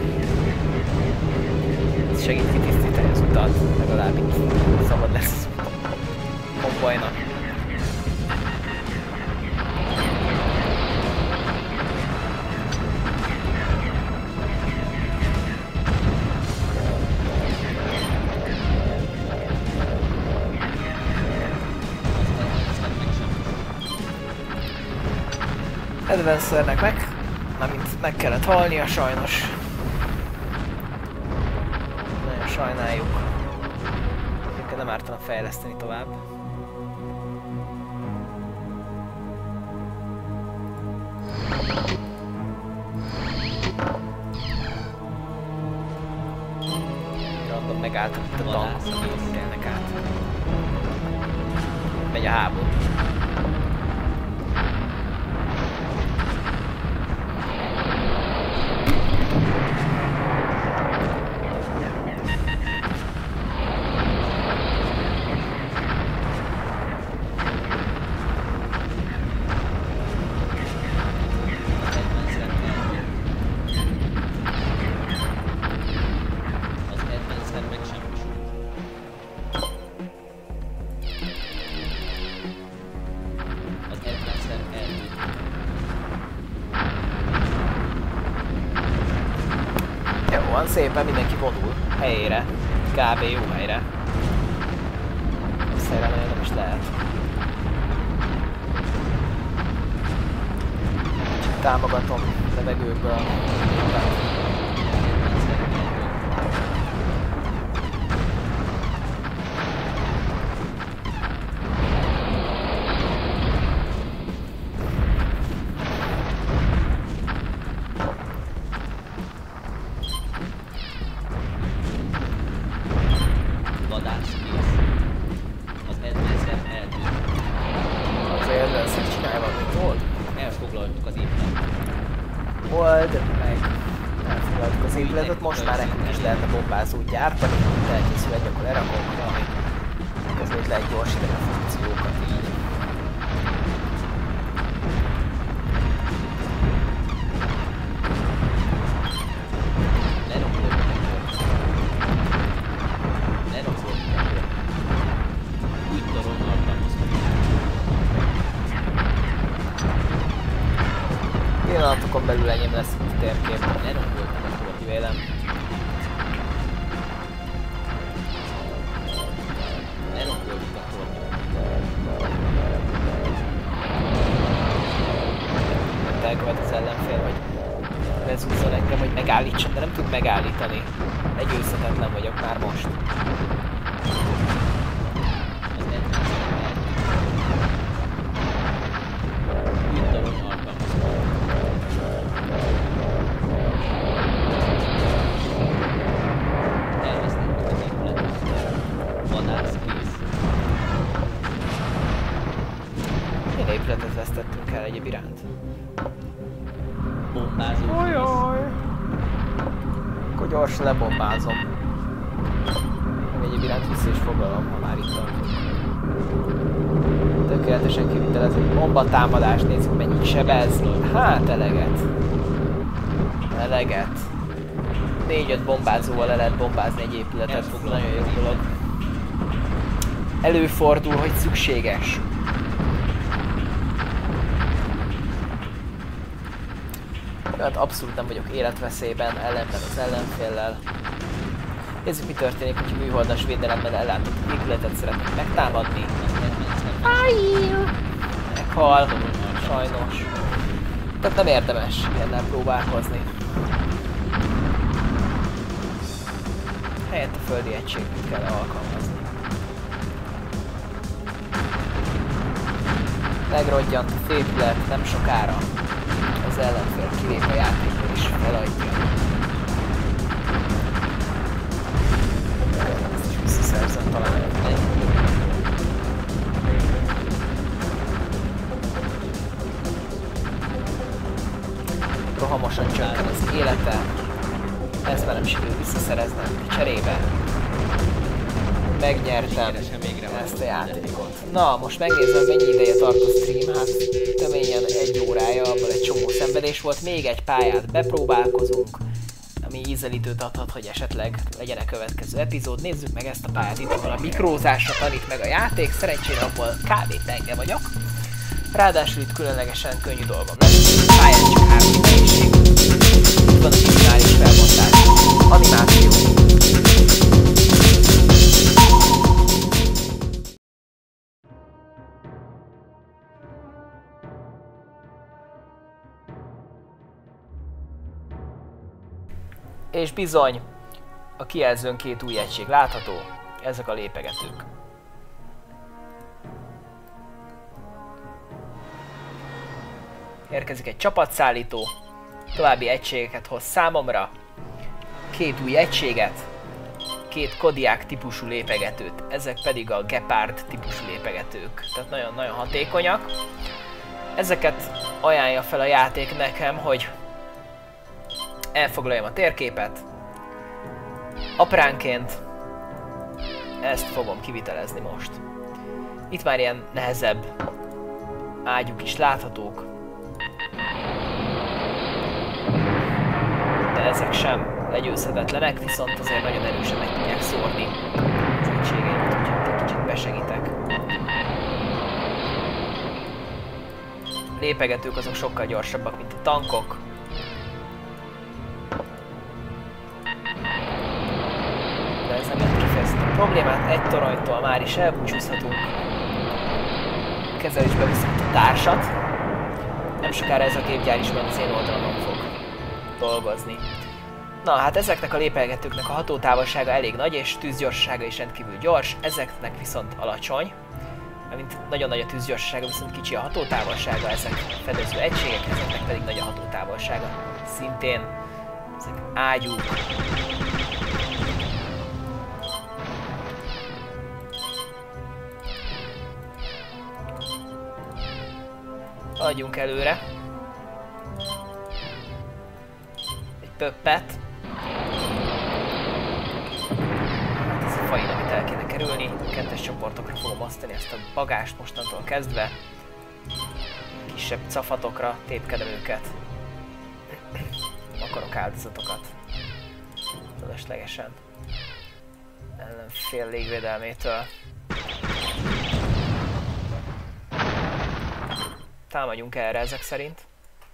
S1: Ez segít kitisztítani az utat, legalább itt szabad lesz kombojnak. Advancernek meg kellett halnia sajnos. Nagyon sajnáljuk. Őket nem ártana fejleszteni tovább. pontokon megálltak itt a tankok, amit élnek át. Megy a háború. Szépen mindenki vonul helyére, kb. Jó helyre. Azt remélem nem is lehet. Csak támogatom levegőből. Most már nekünk is lehetne bombázót gyártani, amit elkészül egy, akkor lerakunk valamit. Ezért lehet gyorsítani a funkciókat így. Pillanatokon belül enyém lesz a térkép. Vélem. Elkövet az ellenfél, hogy lezúzzon engem, hogy megállítson, de nem tud megállítani. Legyőzhetetlen vagyok már most. Vesztettünk el egyéb iránt.
S3: Bombázó.
S1: Ojjaj! Akkor gyorsan lebombázom. Egyéb iránt vissza is foglalom, ha már itt tartunk. Tökéletesen kivitelezett bombatámadás, nézzük mennyit sebez. Hát eleget. Eleget. 4-5 bombázóval le lehet bombázni egy épületet. Nagyon jó dolog. Előfordul, hogy szükséges. Hát abszolút nem vagyok életveszélyben, ellenben az ellenféllel. Nézzük, mi történik, hogy műholdas védelemmel ellátott épületet szeretnék megtámadni. Meghal, sajnos. Tehát nem érdemes ilyennel próbálkozni. Helyett a földi egységet kell alkalmazni. Megrodjant a épület nem sokára. Az ellenfél kilép a játékból és feladja. Ezt is visszaszerzem talán. Rohamosan csökken az élete. Ezt már nem sikerül visszaszereznem. Cserébe megnyertem ezt a játékot. Na, most megnézem, mennyi ideje tart a stream. Hát töményen 1 órája, abból egy csomó szenvedés volt. Még egy pályát bepróbálkozunk, ami ízelítőt adhat, hogy esetleg legyen a következő epizód. Nézzük meg ezt a pályát, itt ahol a mikrózásra tanít meg a játék. Szerencsére abból kb. Penge vagyok. Ráadásul itt különlegesen könnyű dolgom lesz. A pályán csak 3 nehézség. Itt van a minimális felbontás. Animáció. És bizony, a kijelzőn 2 új egység látható, ezek a lépegetők. Érkezik egy csapatszállító, további egységeket hoz számomra, 2 új egységet, két Kodiak típusú lépegetőt, ezek pedig a Gepard típusú lépegetők, tehát nagyon-nagyon hatékonyak. Ezeket ajánlja fel a játék nekem, hogy elfoglaljam a térképet, apránként ezt fogom kivitelezni most. Itt már ilyen nehezebb ágyuk is láthatók, de ezek sem legyőzhetetlenek, viszont azért nagyon erősen meg tudják szórni az egységeimet, úgyhogy egy kicsit besegítek. A lépegetők azok sokkal gyorsabbak, mint a tankok. De ez nem jelent kifejezetten a problémát, egy toronytól már is elbúcsúzhatunk. Kezelésbe viszont a társat. Nem sokára ez a gépgyár is már az én oldalamon fog dolgozni. Na hát ezeknek a lépegetőknek a hatótávolsága elég nagy, és tűzgyorsasága is rendkívül gyors, ezeknek viszont alacsony. Mint nagyon nagy a tűzgyorsasága, viszont kicsi a hatótávolsága, ezek fedező egységek, ezeknek pedig nagy a hatótávolsága. Szintén ezek ágyúk. Adjunk előre. Egy pöppet. Ez a fajn, amit el kéne kerülni. Kettes csoportokra fogom osztani ezt a bagást mostantól kezdve. Kisebb cafatokra tépkedem őket. Nem akarok áldozatokat. Fölöslegesen. Ellenfél légvédelmétől. Támadjunk erre ezek szerint.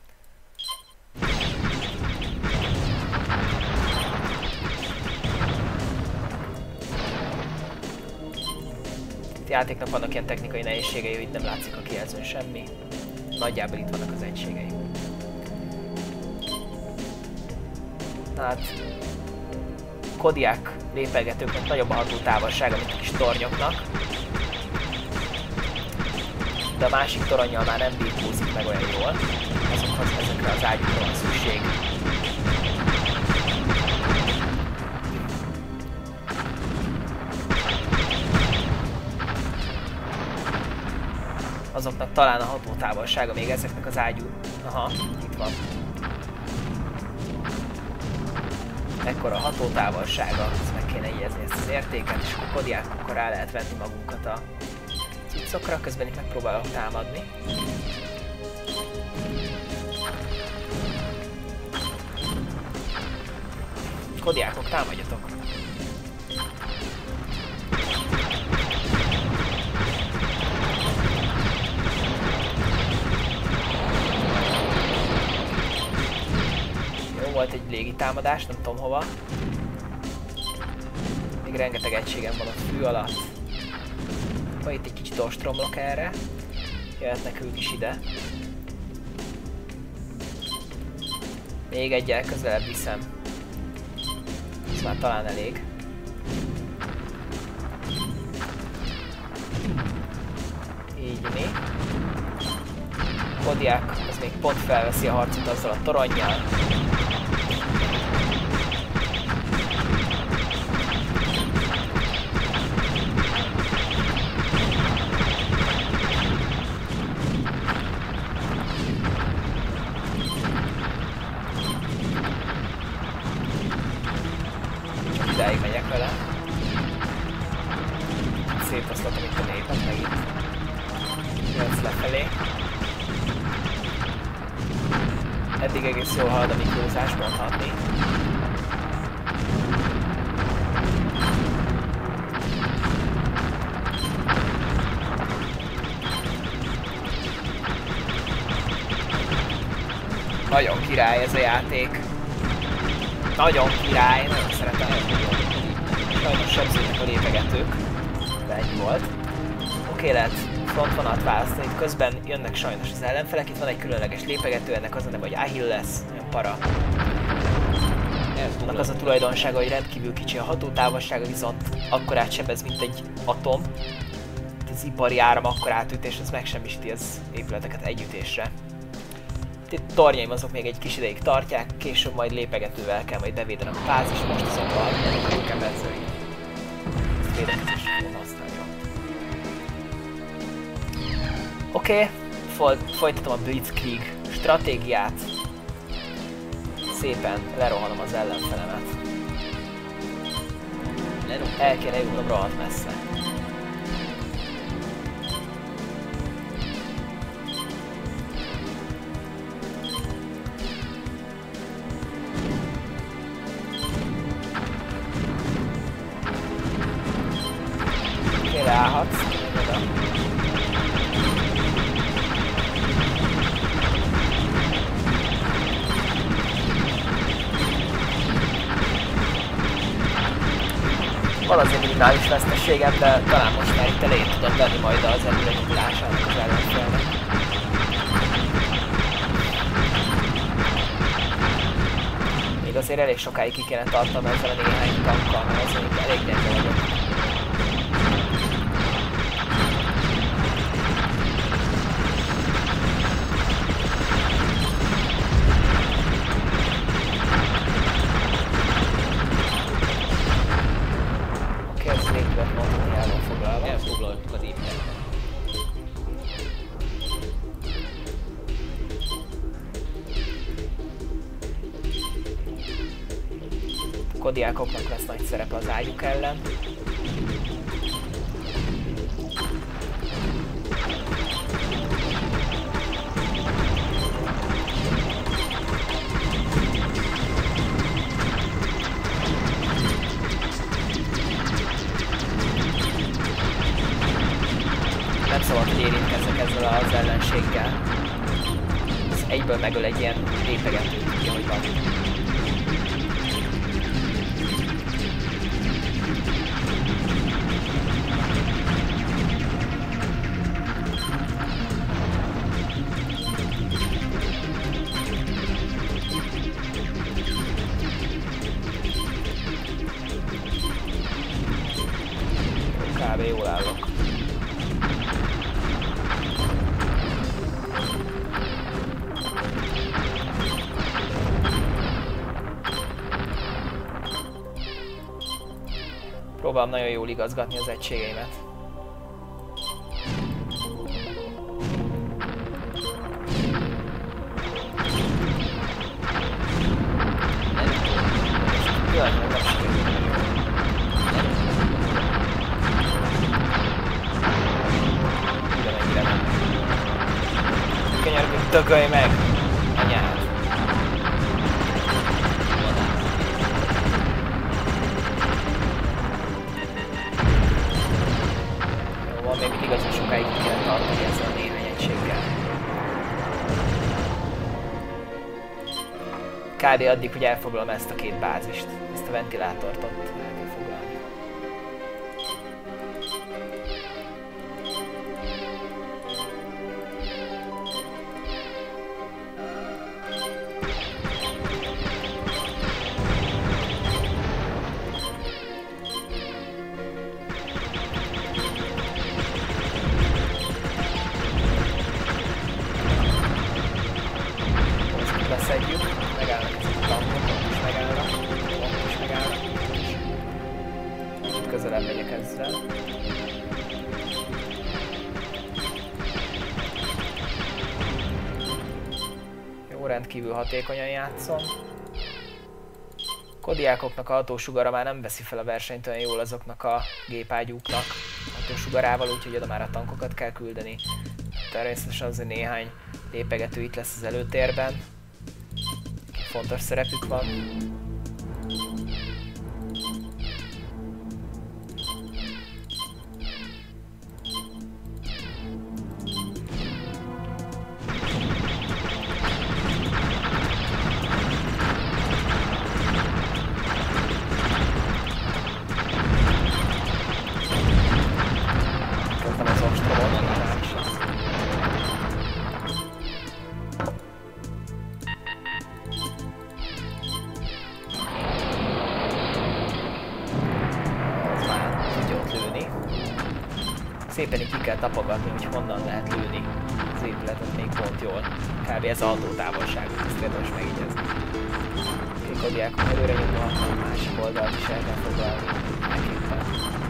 S1: A játéknak vannak ilyen technikai nehézségei, hogy nem látszik a kijelzőn semmi. Nagyjából itt vannak az egységei. Hát... Kodiak lépegetőknek nagyobb a hatótávolsága, mint a kis tornyoknak. De a másik toronnyal már nem birkózik meg olyan jól. Azokhoz ezekre az ágyukra van szükség. Azoknak talán a hatótávolsága még ezeknek az ágyú... Aha, itt van. Ekkora a hatótávolsága, ezt meg kéne jegyezni ezt az értéket, és akkor Kodiákokkal rá lehet venni magunkat a cuccokra, közben itt megpróbálok támadni. Kodiákok, támadjatok! Jó, volt egy légitámadás, nem tudom hova. Még rengeteg egységem van ott fű alatt. Itt egy kicsit ostromlok erre. Jöhetnek ők is ide. Még egyel közelebb viszem. Ez már talán elég. Így mi. Kodiak, az még pont felveszi a harcot azzal a toronnyal. Idáig megyek vele. Szétoszlatom itt a népet, meg itt. Jössz lefelé. Eddig egész jól halad a mikrózás, mondhatni. Nagyon király ez a játék. Nagyon király, nagyon szeretem. Sajnos sebződnek a lépegetők, de ennyi volt. Oké, lehet frontvonalat választani, itt közben jönnek sajnos az ellenfelek, itt van egy különleges lépegető, ennek az a neve, hogy Achilles, olyan para. Annak az a tulajdonsága, hogy rendkívül kicsi a hatótávolsága, viszont akkorát sebez, mint egy atom. Az ipari áram akkor átüt, és az megsemmisíti az épületeket egy ütésre. Itt tornyaim azok még egy kis ideig tartják, később majd lépegetővel kell majd bevédenem a bázis, most azonban a kebezői. Ezt védekezésre fogom használni. Oké, folytatom a Blitzkrieg stratégiát. Szépen lerohanom az ellenfelemet. El kéne jutnom rohadt messze. Oké, leállhatsz. Van azért minimális veszteségem, de talán most már itt elején tudom venni majd az előrenyomulásának az ellenfélnek. Még azért elég sokáig ki kéne tartanom ezzel a néhány tankkal, mert azért elég gyenge vagyok.
S3: Elfoglaltuk az épületet.
S1: A kodiákoknak lesz nagy szerepe az ágyuk ellen. Nem szabad, hogy érintkezzek ezzel az ellenséggel. Ez egyből megöl egy ilyen lépegetőt, ugye, hogy van. Kb. Jól állok. Próbálom nagyon jól igazgatni az egységeimet. Pillanatban nem sikerül. De mennyire nem. Könyörgök, dögölj meg! Anyád! Még mindig azon sokáig ki kell tartani ezzel a néhány egységgel. Kb. Addig, hogy elfoglalom ezt a két bázist. Ezt a ventilátort ott el kell foglalni. Leszedjük, megállnak ezek a tankok, ott is megállnak, ott is megállnak. Kicsit közelebb megyek ezzel. Jó, rendkívül hatékonyan játszom. Kodiákoknak a hatósugara már nem veszi fel a versenyt olyan jól azoknak a gépágyúknak hatósugarával, úgyhogy oda már a tankokat kell küldeni. Természetesen azért néhány lépegető itt lesz az előtérben. Fontos szerepük van. Köszönöm az ostromot. Szépen így ki kell tapogatni, hogy honnan lehet lőni az épületet még pont jól. Kb. Ez a hatótávolságuk, ezt érdemes megjegyezni. Kodiákon előre nyomhatnak, másik oldalt is el kell foglalni. Megképpen.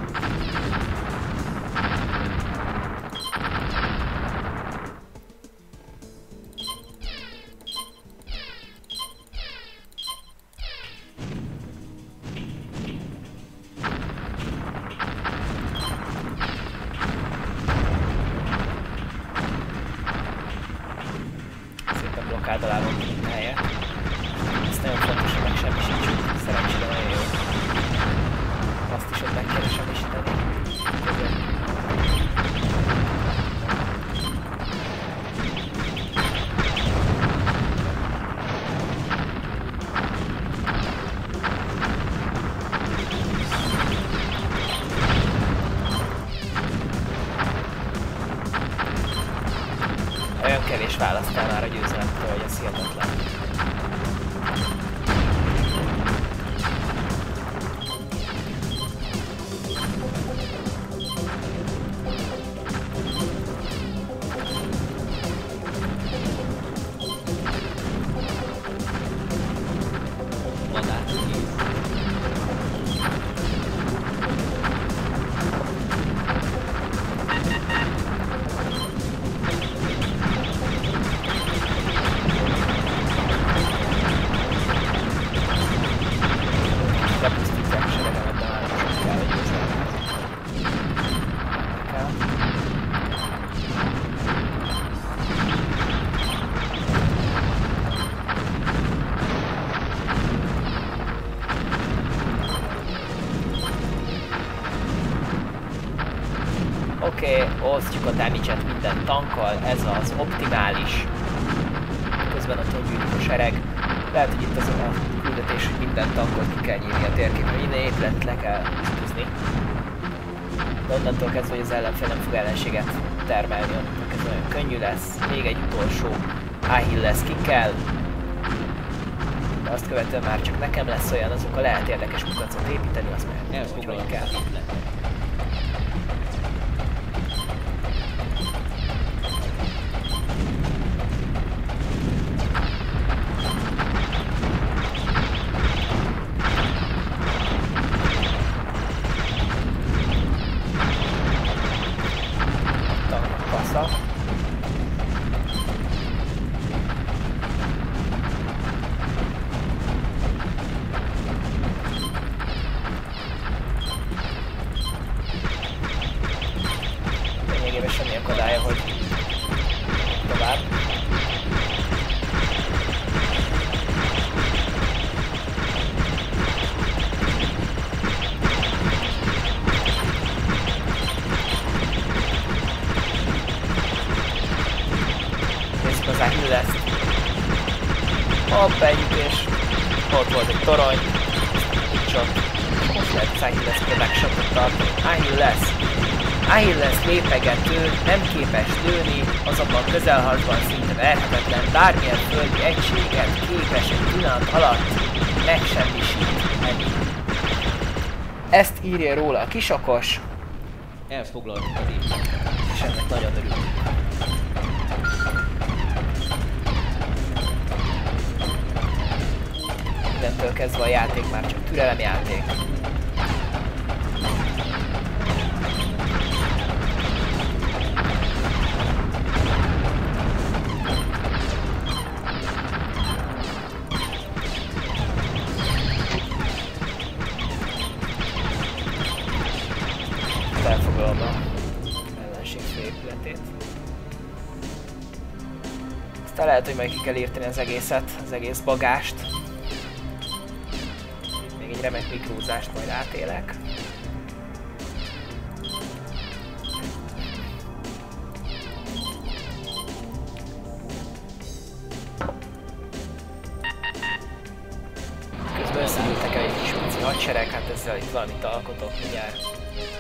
S1: választál már a győzelemtől, hogy ez hihetetlen. Oké, osztjuk a damage-et minden tankkal, ez az optimális. Közben ott gyűjtjük a sereg. Lehet, hogy itt az a küldetés, hogy minden tankot ki kell nyírni a térképen, minden épületet le kell húzni. De onnantól kezdve, hogy az ellenfél nem fog ellenséget termelni, onnantól kezdve nagyon könnyű lesz. Még egy utolsó Fuk Yiss ki kell. De azt követően már csak nekem lesz olyan, azokkal lehet érdekes kukacot építeni, azt már hogy kell. Semmi akadálya, hogy tovább. Nézzük az Fuk Yiss-t. Hopp, együtt, és ott volt egy torony. Itt csak most lehet Fuk Yiss production-ot tartani. Fuk Yiss lépegető, nem képes lőni, azonban közelharcban szinte verhetetlen, bármilyen földi egységet képes egy pillanat alatt megsemmisíteni. Ezt írja róla a kisakos.
S3: Elfoglaltuk az épületet.
S1: És ennek nagyon örülünk. Mindentől kezdve a játék már csak türelemjáték. Elfoglalom a ellenség főépületét. Aztán lehet, hogy majd ki kell írteni az egészet, az egész bagást. Még egy remek mikrózást majd átélek. Közben összegyűltek el egy kis pici hadsereg, hát ezzel itt valamit alkotok mindjárt.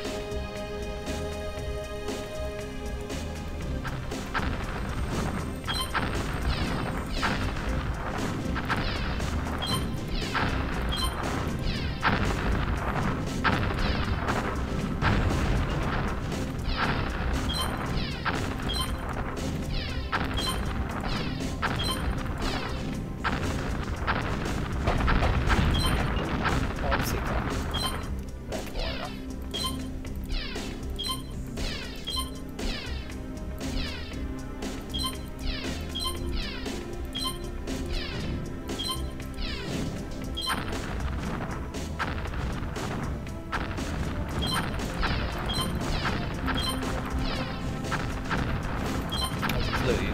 S1: Lőjünk.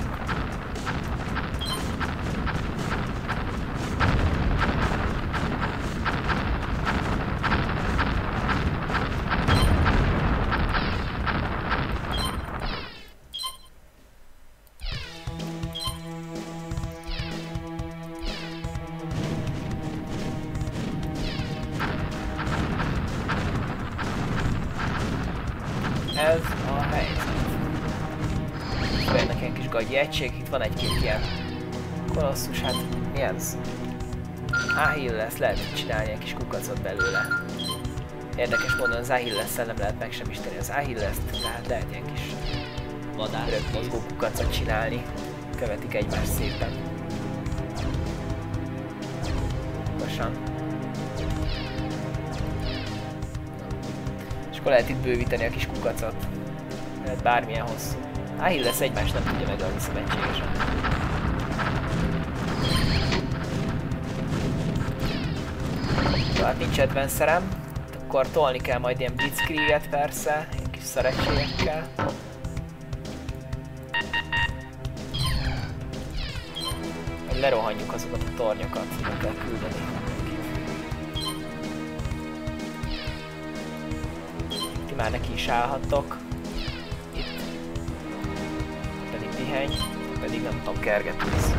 S1: Ez a helyzet. Ennek ilyen kis gagyi egység, itt van egy-két ilyen kolosszus, hát mi ez? Ahilles, lehet itt csinálni egy kis kukacot belőle. Érdekes módon az Ahilles-szel nem lehet meg sem isteni az Ahilles-t, tehát lehet ilyen kis rögmozgó kukacot csinálni. Követik egymást szépen. Okosan. És akkor lehet itt bővíteni a kis kukacot. Lehet bármilyen hosszú. Ahilles egymást nem tudja megölni szövetségesen. Hát nincs advencerem. Akkor tolni kell majd ilyen blitzkrieget persze, ilyen kis szeregységekkel. Hogy lerohanjuk azokat a tornyokat, meg kell küldeni. Ti már neki is állhattok. Itt. Pedig pihenj, pedig nem tudom, kergetőz.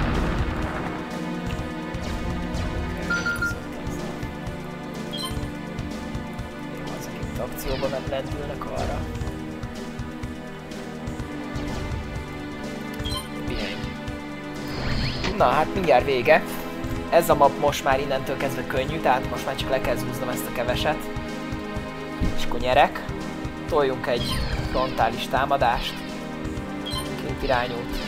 S1: Akcióba lendülnek arra. Pihenj. Na hát mindjárt vége. Ez a map most már innentől kezdve könnyű, tehát most már csak le kell zúznom ezt a keveset. És akkor nyerek. Toljunk egy frontális támadást. Két irányút.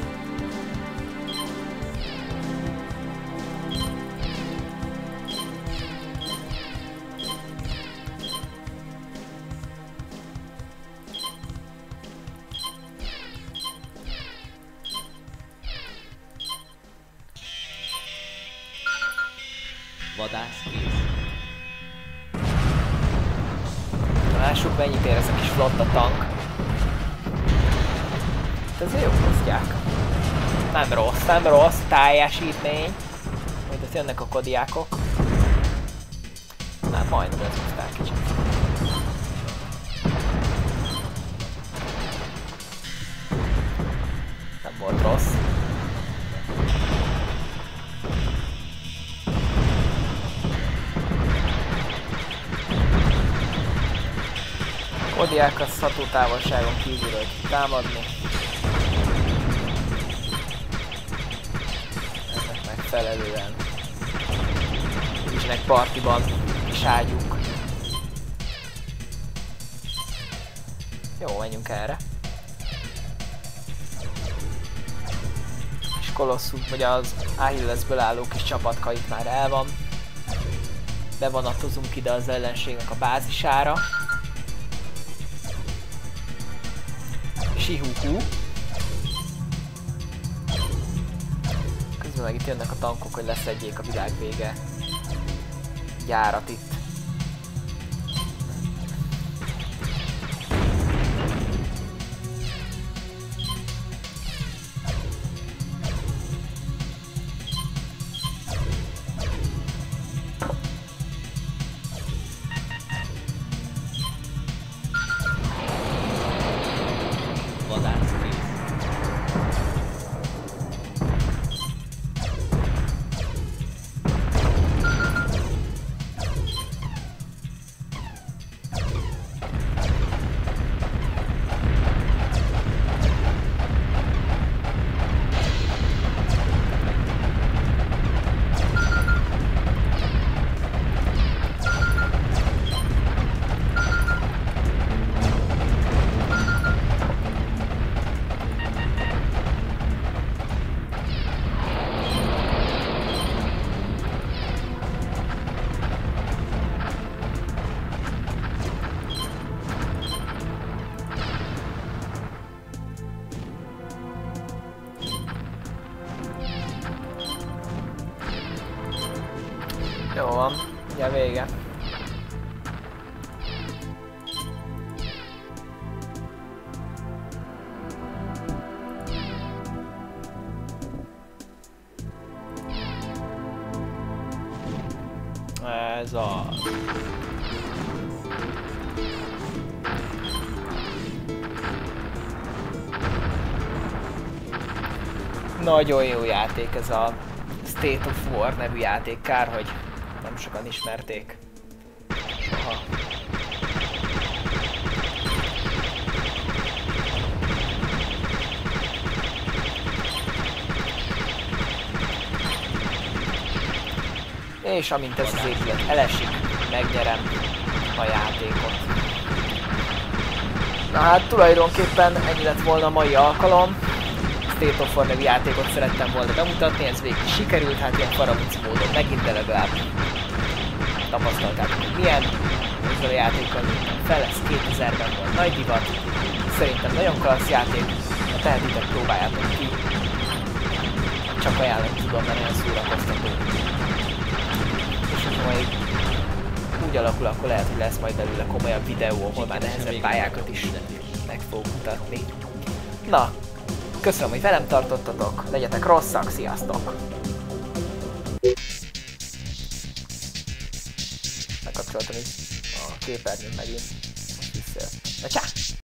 S3: Vadász kész.
S1: Lássuk, mennyit ér ez a kis flotta tank. Ez jó osztják. Nem rossz, tájásítmény. Majd ott jönnek a kodiákok. Nem, majdnem ez oszták kicsit. Nem volt rossz. Kodiák az hatótávolságon kívülről támadni. Ennek megfelelően nincsenek partiban kis ágyuk. Jó, menjünk erre. És Colossus, vagy az Ahillesből álló kis csapatka itt már el van. Bevonatozunk ide az ellenségnek a bázisára. Sihúhú. Közben meg itt jönnek a tankok, hogy leszedjék a világ vége gyárat itt. Jó van, ugye vége. Ez a... Nagyon jó játék ez a State of War nevű játék, kár, hogy nem sokan ismerték. Soha. És amint ez az épület elesik, megnyerem a játékot. Na hát tulajdonképpen ennyi lett volna a mai alkalom. State of War nevű játékot szerettem volna bemutatni, ez végig sikerült, hát ilyen faramúci módon megint, de legalább tapasztaltátok, hogy milyen. Ezzel a játékkal léptem fel, ez 2000-ben volt nagy divat. Szerintem nagyon klassz játék, ha tehetitek, próbáljátok ki. Csak ajánlani tudom, mert nagyon szórakoztató. És hogyha majd úgy alakul, akkor lehet, hogy lesz majd belőle komolyabb videó, ahol már nehezebb pályákat is meg fogok mutatni. Na, köszönöm, hogy velem tartottatok, legyetek rosszak, sziasztok! Megkapcsoltam itt a képernyőn megint, most visszajött. Na csá!